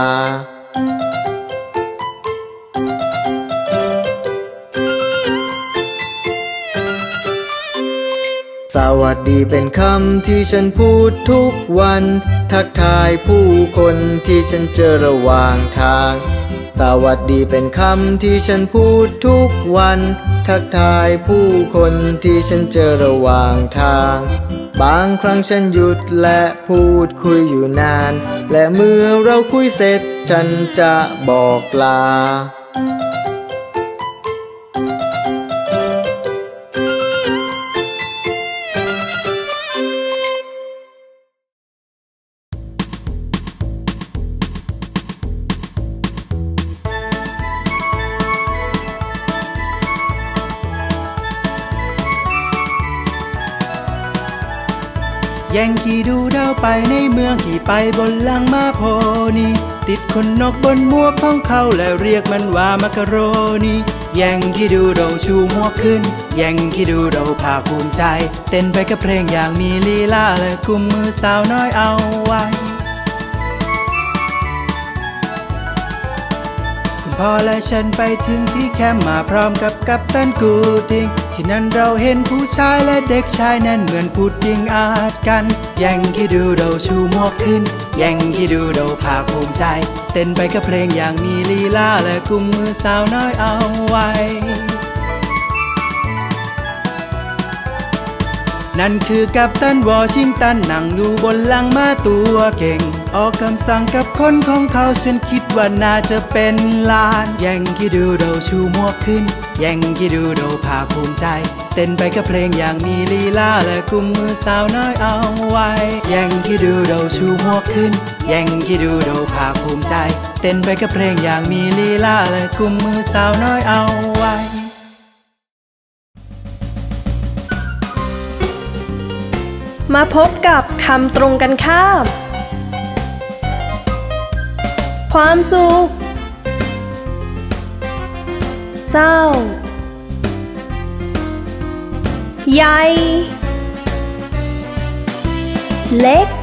สวัสดีเป็นคำที่ฉันพูดทุกวันทักทายผู้คนที่ฉันเจอระหว่างทางสวัสดีเป็นคำที่ฉันพูดทุกวันทักทายผู้คนที่ฉันเจอระหว่างทางบางครั้งฉันหยุดและพูดคุยอยู่นานและเมื่อเราคุยเสร็จฉันจะบอกลาแย่งขี่ดูดาวไปในเมืองขี่ไปบนหลังม้าโพนีติดขนนกบนหมวกของเขาและเรียกมันว่ามักกะโรนีแย่งขี่ดูดาวชูหมวกขึ้นแย่งขี่ดูดาวภาคภูมิใจเต้นไปกับเพลงอย่างมีลีลาและกุมมือสาวน้อยเอาไว้พ่อและฉันไปถึงที่แคมป์มาพร้อมกับกัปตันกูดิงที่นั่นเราเห็นผู้ชายและเด็กชายแน่นเหมือนพุดดิ้งอาจกันแย่งขี่ดูดาวชูหมวกขึ้นแย่งขี่ดูดาวภาคภูมิใจเต้นไปกับเพลงอย่างมีลีลาและกุมมือสาวน้อยเอาไว้นั่นคือกัปตันวอชิงตันนั่งอยู่บนหลังม้าตัวเก่งออกคำสั่งกับคนของเขาฉันคิดว่าน่าจะเป็นลานแย่งขี่ดูดาวชูหมวกขึ้นแย่งขี่ดูดาวภาคภูมิใจเต้นไปกับเพลงอย่างมีลีลาและกุมมือสาวน้อยเอาไว้แย่งขี่ดูดาวชูหมวกขึ้นแย่งขี่ดูดาวภาคภูมิใจเต้นไปกับเพลงอย่างมีลีลาและกุมมือสาวน้อยเอาไว้มาพบกับคำตรงกันข้ามความสุขเศร้าใหญ่เล็ก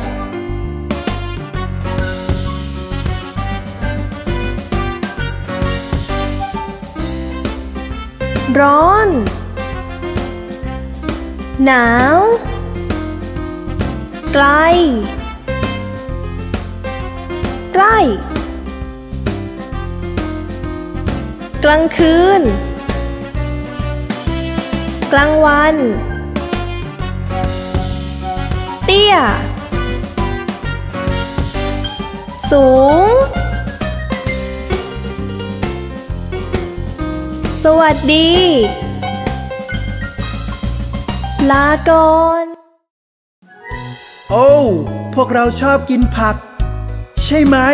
ร้อนหนาวไกลใกล้กลางคืนกลางวันเตี้ยสูงสวัสดีลาก่อนโอ้พวกเราชอบกินผักใช่ไหม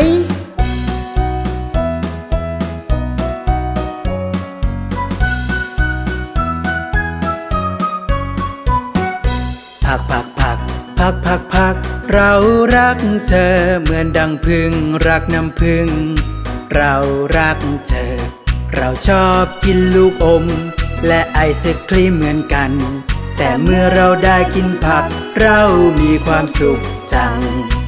ผักผักผักผักผักผักเรารักเธอเหมือนดังพึ่งรักน้ำพึ่งเรารักเธอเราชอบกินลูกอมและไอศครีมเหมือนกันแต่เมื่อเราได้กินผักเรามีความสุขจัง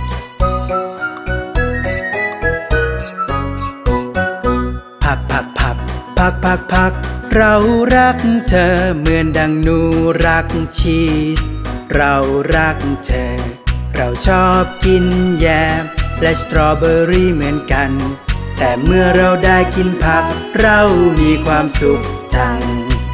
ผักผักผักผักผักผักเรารักเธอเหมือนดังหนูรักชีสเรารักเธอเราชอบกินแยมและสตรอเบอรี่เหมือนกันแต่เมื่อเราได้กินผักเรามีความสุขจัง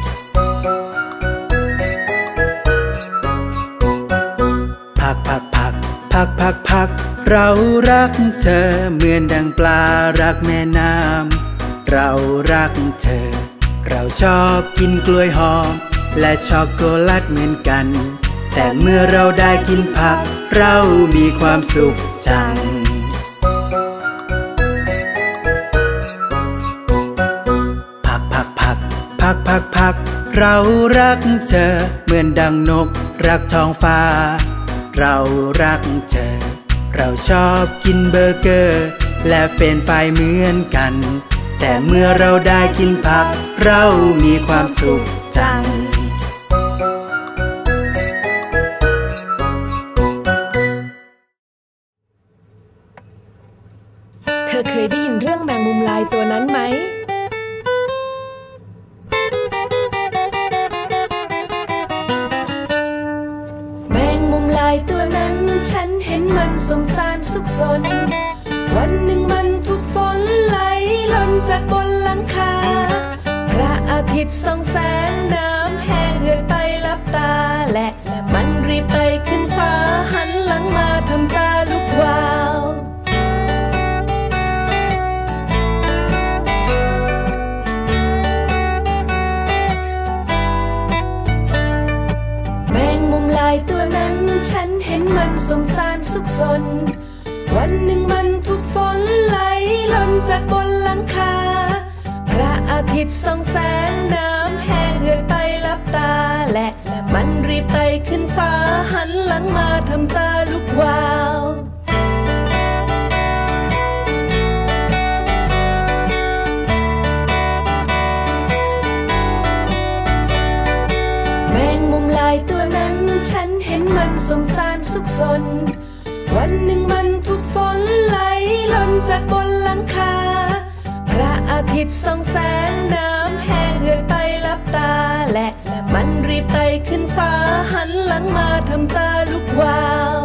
ผักผักผักผักผักผักเรารักเธอเหมือนดังปลารักแม่น้ำเรารักเธอเราชอบกินกล้วยหอมและช็อกโกแลตเหมือนกันแต่เมื่อเราได้กินผักเรามีความสุขจังผักผักผักผักผักผักเรารักเธอเหมือนดังนกรักท้องฟ้าเรารักเธอเราชอบกินเบอร์เกอร์และเฟรนช์ฟรายเหมือนกันแต่เมื่อเราได้กินผักเรามีความสุขจังเธอเคยได้ยินเรื่องแมงมุมลายตัวนั้นไหมแมงมุมลายตัวนั้นฉันเห็นมันสงสารสุขสนวันหนึ่งมันถูกฝนไหลหล่นจากบนหลังคาเพระอาทิตย์ส่องแสงน้ำแห้งเหือดไปลับตาและมันรีบไต่ขึ้นฟ้าหันหลังมาทำตาลุกวาวแมงมุมลายตัวนั้นฉันเห็นมันสงสารสุขสนวันหนึ่งมันถูกฝนไหลหล่นจากบนหลังคาพระอาทิตย์ส่องแสงน้ำแห้งเหือดไปลับตาและมันรีบไต่ขึ้นฟ้าหันหลังมาทำตาลุกวาวแมงมุมลายตัวนั้นฉันเห็นมันสงสารสุขสนวันหนึ่งมันถูกฝนไหลหล่นจากบนหลังคาพระอาทิตย์ส่องแสงน้ำแห้งเหือดไปลับตาและมันรีบไต่ขึ้นฟ้าหันหลังมาทำตาลุกวาว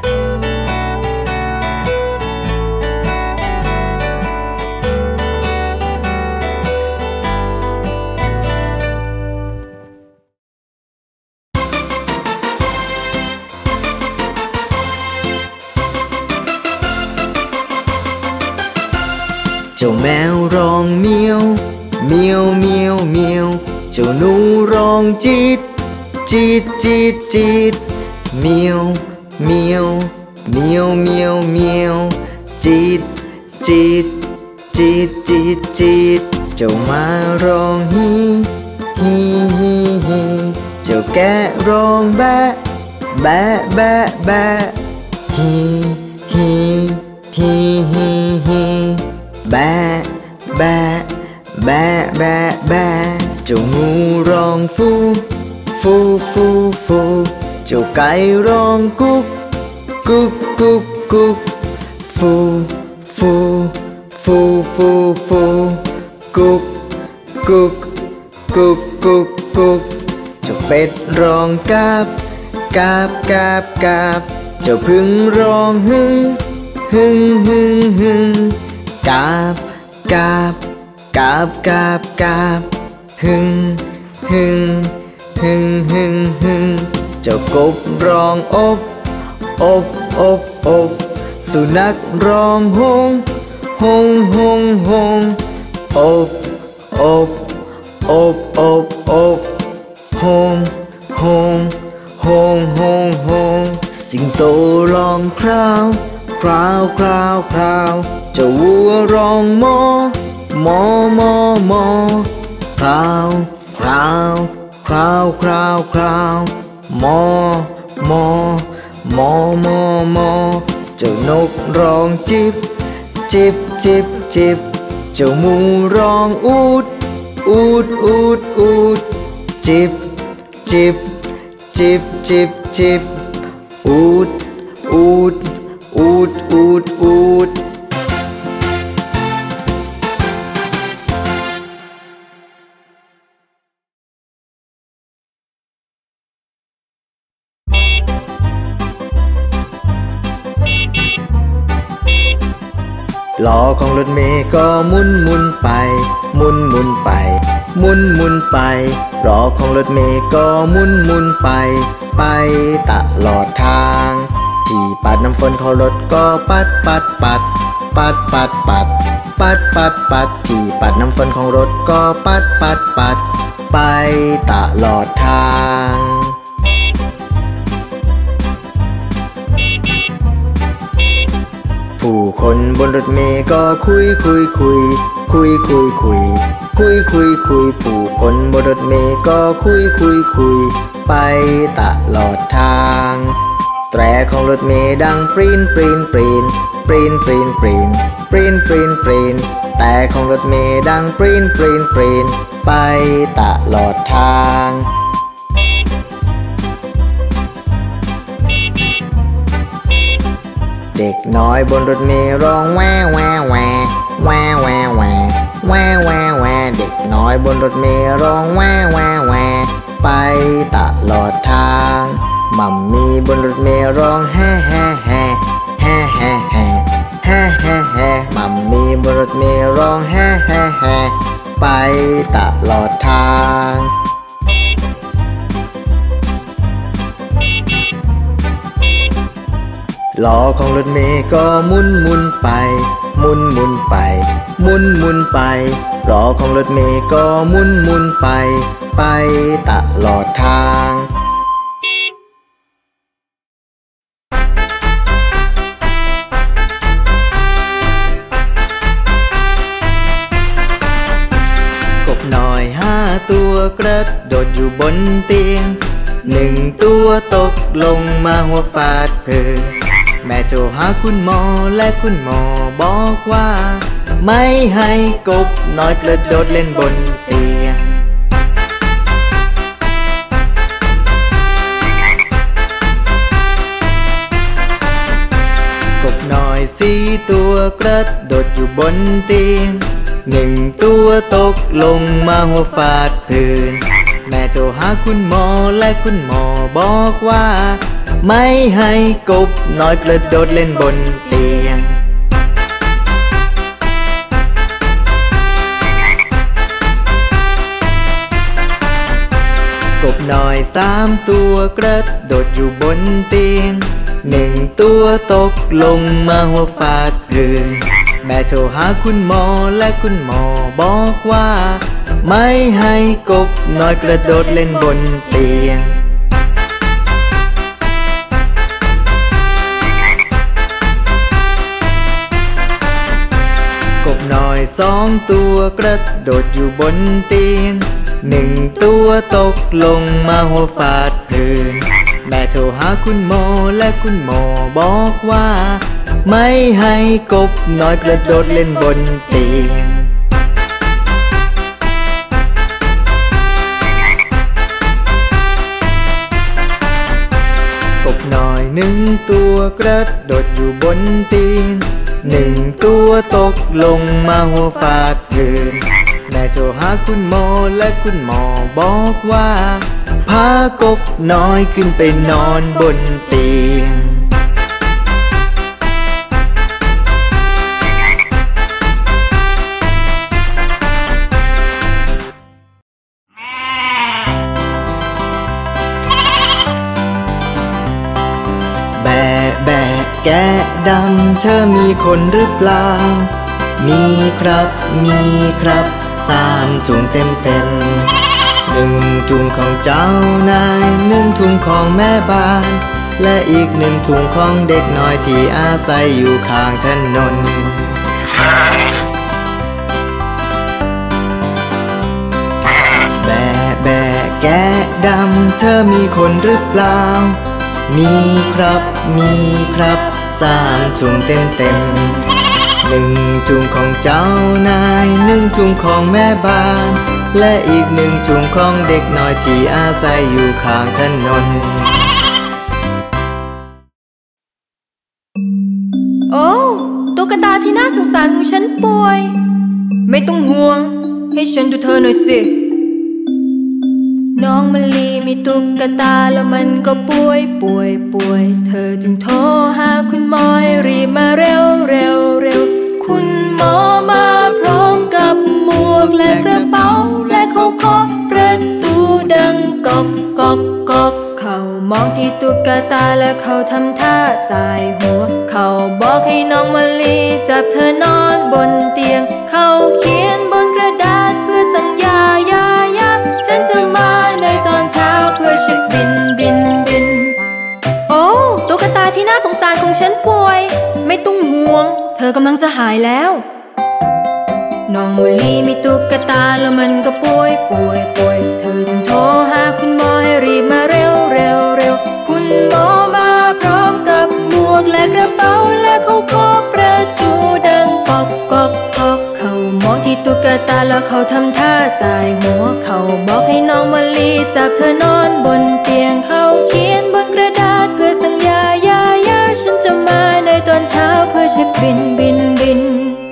เจ้าแมวร้องเมียวเมียวเมียวเมียวเจ้าหนูร้องจีดจีดจีดจีดเมียวเมียวเมียวเมียวเมียวจีดจีดจีดจีดจีดเจ้ามาร้องฮีฮีฮีฮีเจ้าแกะร้องแบะแบะแบะแบะฮีฮีฮีฮีฮีแบะแบะแบะแบะแบะเจ้างูร้องฟูฟูฟูฟูเจ้าไก่ร้องกุ๊กกุ๊กกุ๊กกุ๊กฟูฟูฟูฟูฟูกุ๊กกุ๊กกุ๊กกุ๊กกุ๊กเจ้าเป็ดร้องกาบกาบกาบกาบเจ้าพึ่งร้องหึ่งหึ่งหึ่งหึ่งกาบกาบกาบกาบกาบหึ่งหึ่งหึ่งหึ่งหึ่งเจ้ากบร้องอบอบอบอบสุนัขร้องหงหงหงหงอบอบอบอบอบหงหงหงหงหงสิงโตร้องคราวคราวคราวคราวเจ้าวัวร้องมอมอมอมอคราวคราวคราวคราวคราวมอมอมอมอมอเจ้านกร้องจิบจิบจิบจิบเจ้าหมูร้องอูดอูดอูดอูดจิบจิบจิบจิบจิบอูดอูดอูดอูดอูดล้อของรถเมล์ก็หมุนหมุนไปหมุนหมุนไปหมุนหมุนไปล้อของรถเมล์ก็หมุนหมุนไปไปตลอดทางที่ปัดน้ำฝนของรถก็ปัดปัดปัดปัดปัดปัดปัดปัดปัดที่ปัดน้ำฝนของรถก็ปัดปัดปัดไปตลอดทางผู้คนบนรถเมล์ก็คุยคุยคุยคุยคุยคุยคุยคุยคุยผู้คนบนรถเมล์ก็คุยคุยคุยไปตลอดทางแตรของรถเมล์ดังปรีนปรีนปรีนปรีนปรีนปรีนปรีนปรีนปรีนแต่ของรถเมล์ดังปรีนปรีนปรีนไปตลอดทางเด็กน้อยบนรถเมล์ร้องแวแวแวแวแวแวแวแวแวเด็กน้อยบนรถเมล์ร้องแวแวแวไปตลอดทางมัมมี่บนรถเมล์ร้องแฮ่แฮ่แฮ่แฮ่แฮ่แฮ่แฮ่แฮ่แฮ่มัมมี่บนรถเมล์ร้องแฮ่แฮ่แฮ่ไปไปตลอดทางล้อของรถเมล์ก็หมุนหมุนไปหมุนหมุนไปหมุนหมุนไปล้อของรถเมล์ก็หมุนหมุนไปไปตลอดทางกบน้อยห้าตัวกระโดดอยู่บนเตียงหนึ่งตัวตกลงมาหัวฟาดพื้นแม่โทรหาคุณหมอและคุณหมอบอกว่าไม่ให้กบน้อยกระโดดเล่นบนเตียงกบน้อยสี่ตัวกระโดดอยู่บนเตียงหนึ่งตัวตกลงมาหัวฟาดพื้นแม่โทรหาคุณหมอและคุณหมอบอกว่าไม่ให้กบน้อยกระโดดเล่นบนเตียงกบน้อยสามตัวกระโดดอยู่บนเตียงหนึ่งตัวตกลงมาหัวฟาดพื้นแม่โทรหาคุณหมอและคุณหมอบอกว่าไม่ให้กบน้อยกระโดดเล่นบนเตียงกบน้อยสองตัวกระโดดอยู่บนเตียงหนึ่งตัวตกลงมาหัวฟาดพื้นแม่โทรหาคุณหมอและคุณหมอบอกว่าไม่ให้กบน้อยกระโดดเล่นบนเตียงกบน้อยหนึ่งตัวกระโดดอยู่บนเตียงหนึ่งตัวตกลงมาหัวฟาดพื้นแม่โทรหาคุณหมอและคุณหมอบอกว่าพากบน้อยขึ้นไปนอนบนเตียงแบะแบะแกะดำเธอมีคนหรือเปล่ามีครับมีครับสามถุงเต็มเต็มหนึ่งถุงของเจ้านายหนึ่งถุงของแม่บ้านและอีกหนึ่งถุงของเด็กน้อยที่อาศัยอยู่ข้างถนนแบะแบะแกะดำเธอมีคนหรือเปล่ามีครับมีครับสามถุงเต็มเต็มหนึ่งถุงของเจ้านายหนึ่งถุงของแม่บ้านและอีกหนึ่งถุงของเด็กน้อยที่อาศัยอยู่ข้างถนนโอ้ตุ๊กตาที่น่าสงสารของฉันป่วยไม่ต้องห่วงให้ฉันดูเธอหน่อยสิน้องมะลีมีตุ๊กตาแล้วมันก็ป่วยป่วยป่วยเธอจึงโทรหาคุณหมอให้รีบมาเร็วเร็วเร็วคุณหมอมาพร้อมกับหมวกและกระเป๋าและเขาเคาะประตูดังก๊อกก๊อกก๊อกเขามองที่ตุ๊กตาและเขาทำท่าสายหัวเขาบอกให้น้องมะลีจับเธอนอนบนเตียงเขาเขียนบนกระดาษเพื่อสัญญายายาฉันจะมาในตอนเช้าเพื่อเช็คบินบินบินโอ้ตุ๊กตาที่น่าสงสารของฉันป่วยไม่ต้องห่วงเธอกำลังจะหายแล้วน้องมะลีมีตุ๊กตาแล้วมันก็ป่วยป่วยป่วยเธอจึงโทรหาคุณหมอให้รีบมาเร็วเร็วเร็วคุณหมอมาพร้อมกับหมวกและกระเป๋าและเขาเคาะประตูดังก๊อกก๊อกก๊อกเขามองที่ตุ๊กตาแล้วเขาทำท่าสายหัวเขาบอกให้น้องมะลีจับเธอนอนบนเตียงเขาเขียนบนกระดาษเพื่อสัญญายายาฉันจะมาในตอนเช้าเพื่อเช็คบินบินบิน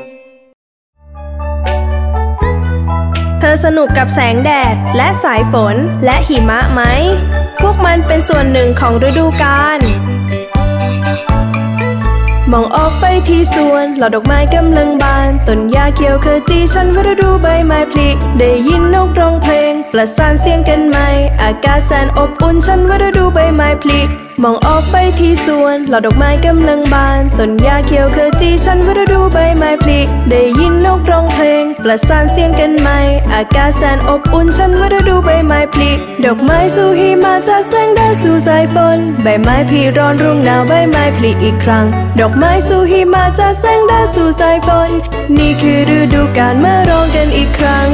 เธอสนุกกับแสงแดดและสายฝนและหิมะไหมพวกมันเป็นส่วนหนึ่งของฤดูกาลมองออกไปที่สวนหลอดดอกไม้กำลังบานต้นหญ้าเขียวขจีฉันว่าฤดูใบไม้ผลิได้ยินนกร้องเพลงประสานเสียงกันไหมอากาศแสนอบอุ่นฉันว่าฤดูใบไม้ผลิมองออกไปที่สวนหลอดดอกไม้กำลังบานต้นหญ้าเขียวขจีฉันว่าฤดูใบไม้ผลิได้ยินนกร้องเพลงประสานเสียงกันไหมอากาศแสนอบอุ่นฉันว่าฤดูใบไม้ผลิดอกไม้สู่หิมะจากแสงแดดสู่สายฝนใบไม้ผลิร้อนรุ่งหนาวใบไม้ผลิอีกครั้งดอกไม้สู่หิมะจากแสงแดดสู่สายฝนนี่คือฤดูกาลมาร้องกันอีกครั้ง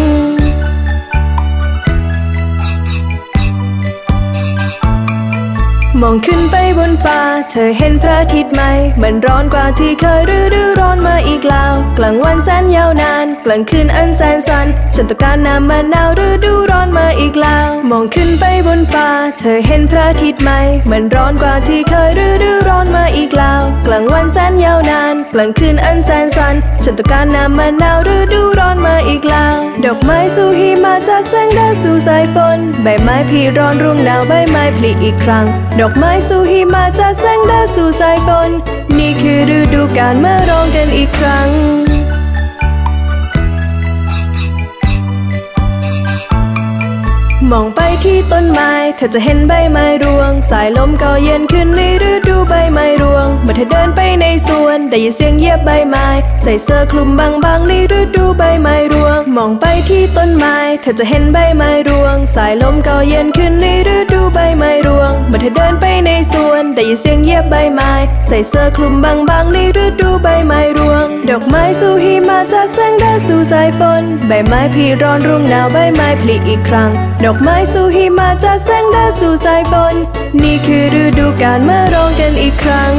มองขึ้นไปบนฟ้าเธอเห็นพระอาทิตย์ไหมมันร้อนกว่าที่เคยฤดูร้อนมาอีกแล้วกลางวันแสนยาวนานกลางคืนอันแสนสั้นฉันต้องการน้ำมะนาวฤดูร้อนมาอีกแล้วมองขึ้นไปบนฟ้าเธอเห็นพระอาทิตย์ไหมมันร้อนกว่าที่เคยฤดูร้อนมาอีกแล้วกลางวันแสนยาวนานกลางคืนอันแสนสั้นฉันต้องการน้ำมะนาวฤดูร้อนมาอีกแล้วดอกไม้สู่หิมะจากแสงแดดสู่สายฝนใบไม้ผลิร้อนรุ่งหนาวใบไม้ผลิอีกครั้งดอกไม้สู่หิมะจากแสงแดดสู่สายฝนนี่คือฤดูกาลมาร้องกันอีกครั้งมองไปที่ต้นไม้เธอจะเห็นใบไม้ร่วงสายลมก็เย็นขึ้นในฤดูใบไม้ร่วงเมื่อเธอเดินไปในสวนได้ยินเสียงเหยียบใบไม้ใส่เสื้อคลุมบางๆในฤดูใบไม้ร่วงมองไปที่ต้นไม้เธอจะเห็นใบไม้ร่วงสายลมก็เย็นขึ้นในฤดูใบไม้ร่วงเมื่อเธอเดินไปในสวนได้ยินเสียงเหยียบใบไม้ใส่เสื้อคลุมบางๆในฤดูใบไม้ร่วงดอกไม้สู่หิมะจากแสงแดดสู่สายฝนใบไม้ผลิร้อนรุ่งหนาวใบไม้ผลิอีกครั้งดอกไม้สู่หิมะจากแสงแดดสู่สายฝนนี่คือฤดูกาลมาร้องกันอีกครั้ง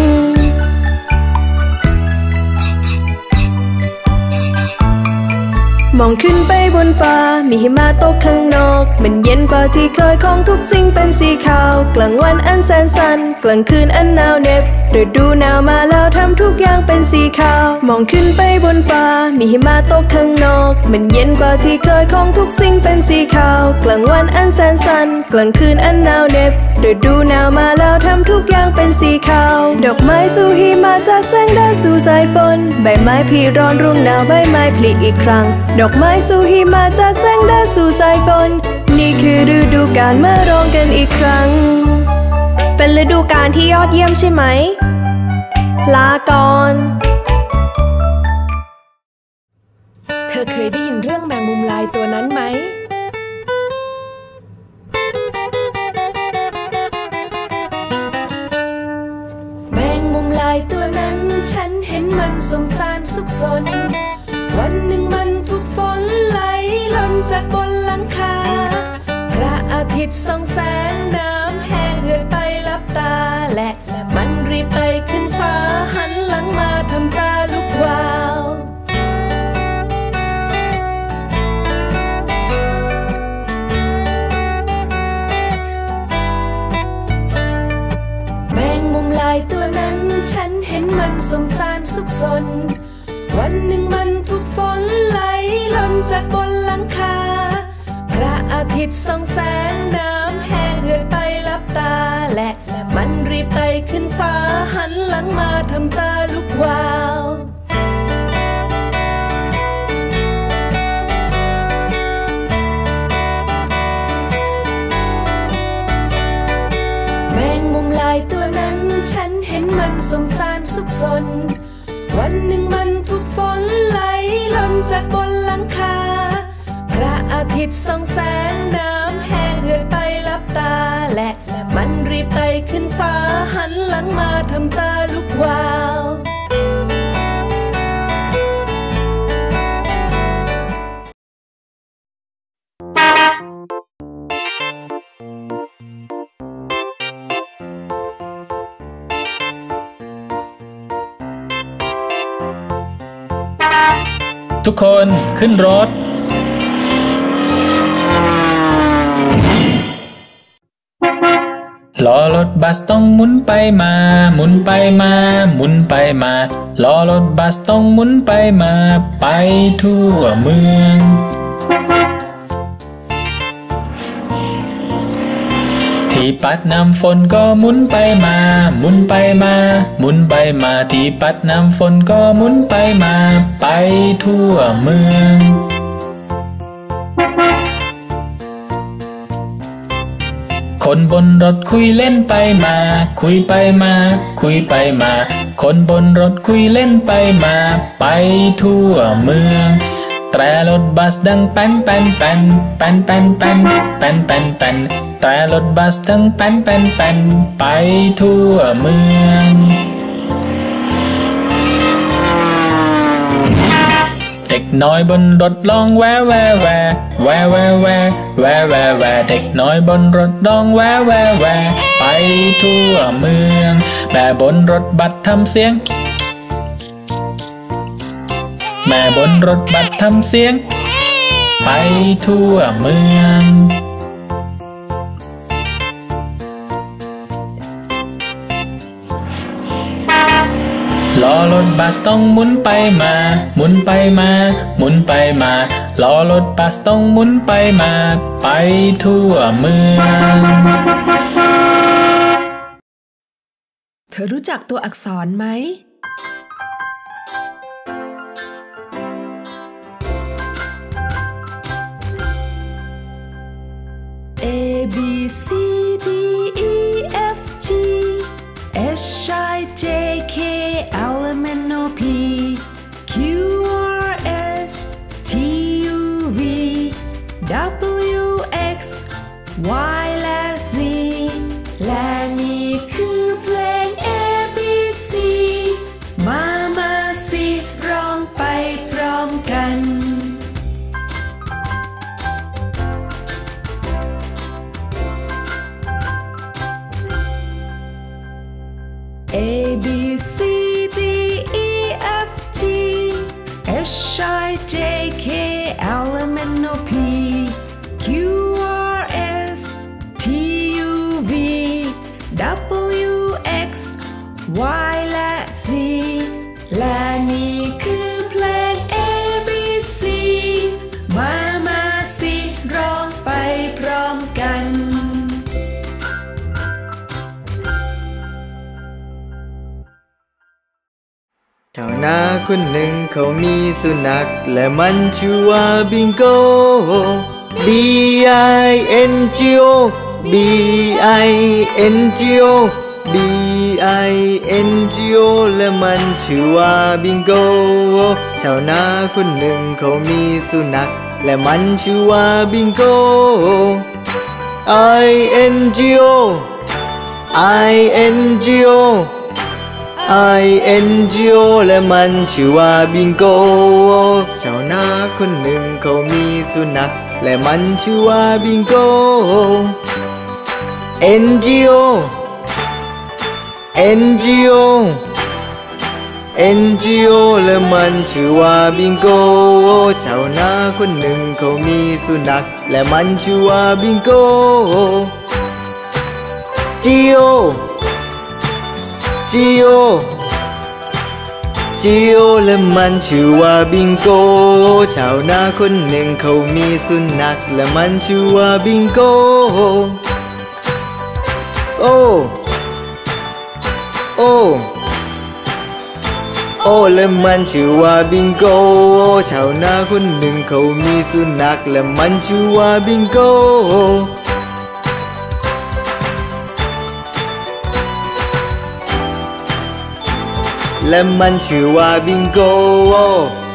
มองขึ้นไปบนฟ้ามีหิมะตกข้างนอกมันเย็นกว่าที่เคยของทุกสิ่งเป็นสีขาวกลางวันอันแสนสั้นกลางคืนอันหนาวเหน็บฤดูหนาวมาแล้วทำทุกอย่างเป็นสีขาวมองขึ้นไปบนฟ้ามีหิมะตกข้างนอกมันเย็นกว่าที่เคยของทุกสิ่งเป็นสีขาวกลางวันอันแสนสั้นกลางคืนอันหนาวเหน็บฤดูหนาวมาแล้วทำทุกอย่างเป็นสีขาวดอกไม้สู่หิมะจากแสงแดดสู่สายฝนใบไม้ผลิร้อนรุ่งหนาวใบไม้ผลิอีกครั้งดอกไม้สู่หิมะจากแสงแดดสู่สายฝนนี่คือฤดูกาลมาร้องกันอีกครั้งเป็นฤดูกาลที่ยอดเยี่ยมใช่ไหมลาก่อนเธอเคยได้ยินเรื่องแมงมุมลายตัวนั้นไหมแมงมุมลายตัวนั้นฉันเห็นมันสงสารสุขสนวันหนึ่งมันถูกฝนไหลหล่นจากบนหลังคาพระอาทิตย์ส่องแสงน้ำแห้งเหือดไปลับตาและมันรีบไต่ขึ้นฟ้าหันหลังมาทำตาลุกวาวแมงมุมลายตัวนั้นฉันเห็นมันสงสารสุขสนวันหนึ่งมันถูกฝนไหลหล่นจากบนหลังคาพระอาทิตย์ส่องแสงน้ำแห้งเหือดไปลับตาและมันรีบไต่ขึ้นฟ้าหันหลังมาทำตาลุกวาวแมงมุมลายตัวนั้นฉันเห็นมันสงสารสุขสนวันหนึ่งมันถูกฝนไหลหล่นจากบนหลังคาพระอาทิตย์ส่องแสงน้ำแห้งเหือดไปลับตาและมันรีบไต่ขึ้นฟ้าหันหลังมาทำตาลุกวาวทุกคนขึ้นรถล้อรถบัสต้องหมุนไปมาหมุนไปมาหมุนไปมาล้อรถบัสต้องหมุนไปมาไปทั่วเมืองทที่ปัดน้ำฝนก็หมุนไปมาหมุนไปมาหมุนไปมาที่ปัดน้ำฝนก็หมุนไปมาไปทั่วเมืองคนบนรถคุยเล่นไปมาคุยไปมาคุยไปมาคนบนรถคุยเล่นไปมาไปทั่วเมืองแตรรถบัสดังแป้นแป้นแป้นแป้นแป้นแป้นแป้นแป้นแป้นแตรรถบัสดังแป้นแป้นแป้นไปทั่วเมืองเด็กน้อยบนรถร้องแววแววแววแววแววแววแววแววแววเด็กน้อยบนรถร้องแววแววแววไปทั่วเมืองแม่บนรถบัสทำเสียงแม่บนรถบัสทำเสียงไปทั่วเมืองล้อรถบัสต้องหมุนไปมาหมุนไปมาหมุนไปมาล้อรถบัสต้องหมุนไปมาไปทั่วเมืองเธอรู้จักตัวอักษรไหมA B C D E F G H I J K L M N O P Q R S T U V W X Y และ Z และนี่คือเพลง A B C มามาสิร้องไปพร้อมกัน A B C D E F G H I J K L M N O P Q R S T U V W X Y และ Z และนี่คือเพลง A B C มามาสิร้องไปพร้อมกันชาวนาคนหนึ่งเขามีสุนัขและมันชื่อว่าบิงโก B I N G O B I N G O B I N G O และมันชื่อว่าบิงโกชาวนาคนหนึ่งเขามีสุนัขและมันชื่อว่าบิงโก I N G O I N G O I N G O และมันชื่อว่าบิงโกชาวนาคนหนึ่งเขามีสุนัขและมันชื่อว่าบิงโก N G O N G O N G O และมันชื่อว่าบิงโกชาวนาคนหนึ่งเขามีสุนัขและมันชื่อว่าบิงโก G O G O G O และมันชื่อว่าบิงโกชาวนาคนหนึ่งเขามีสุนัขและมันชื่อว่าบิงโก O O O และมันชื่อว่าบิงโกชาวนาคนหนึ่งเขามีสุนัขและมันชื่อว่าบิงโกและมันชื่อว่าบิงโก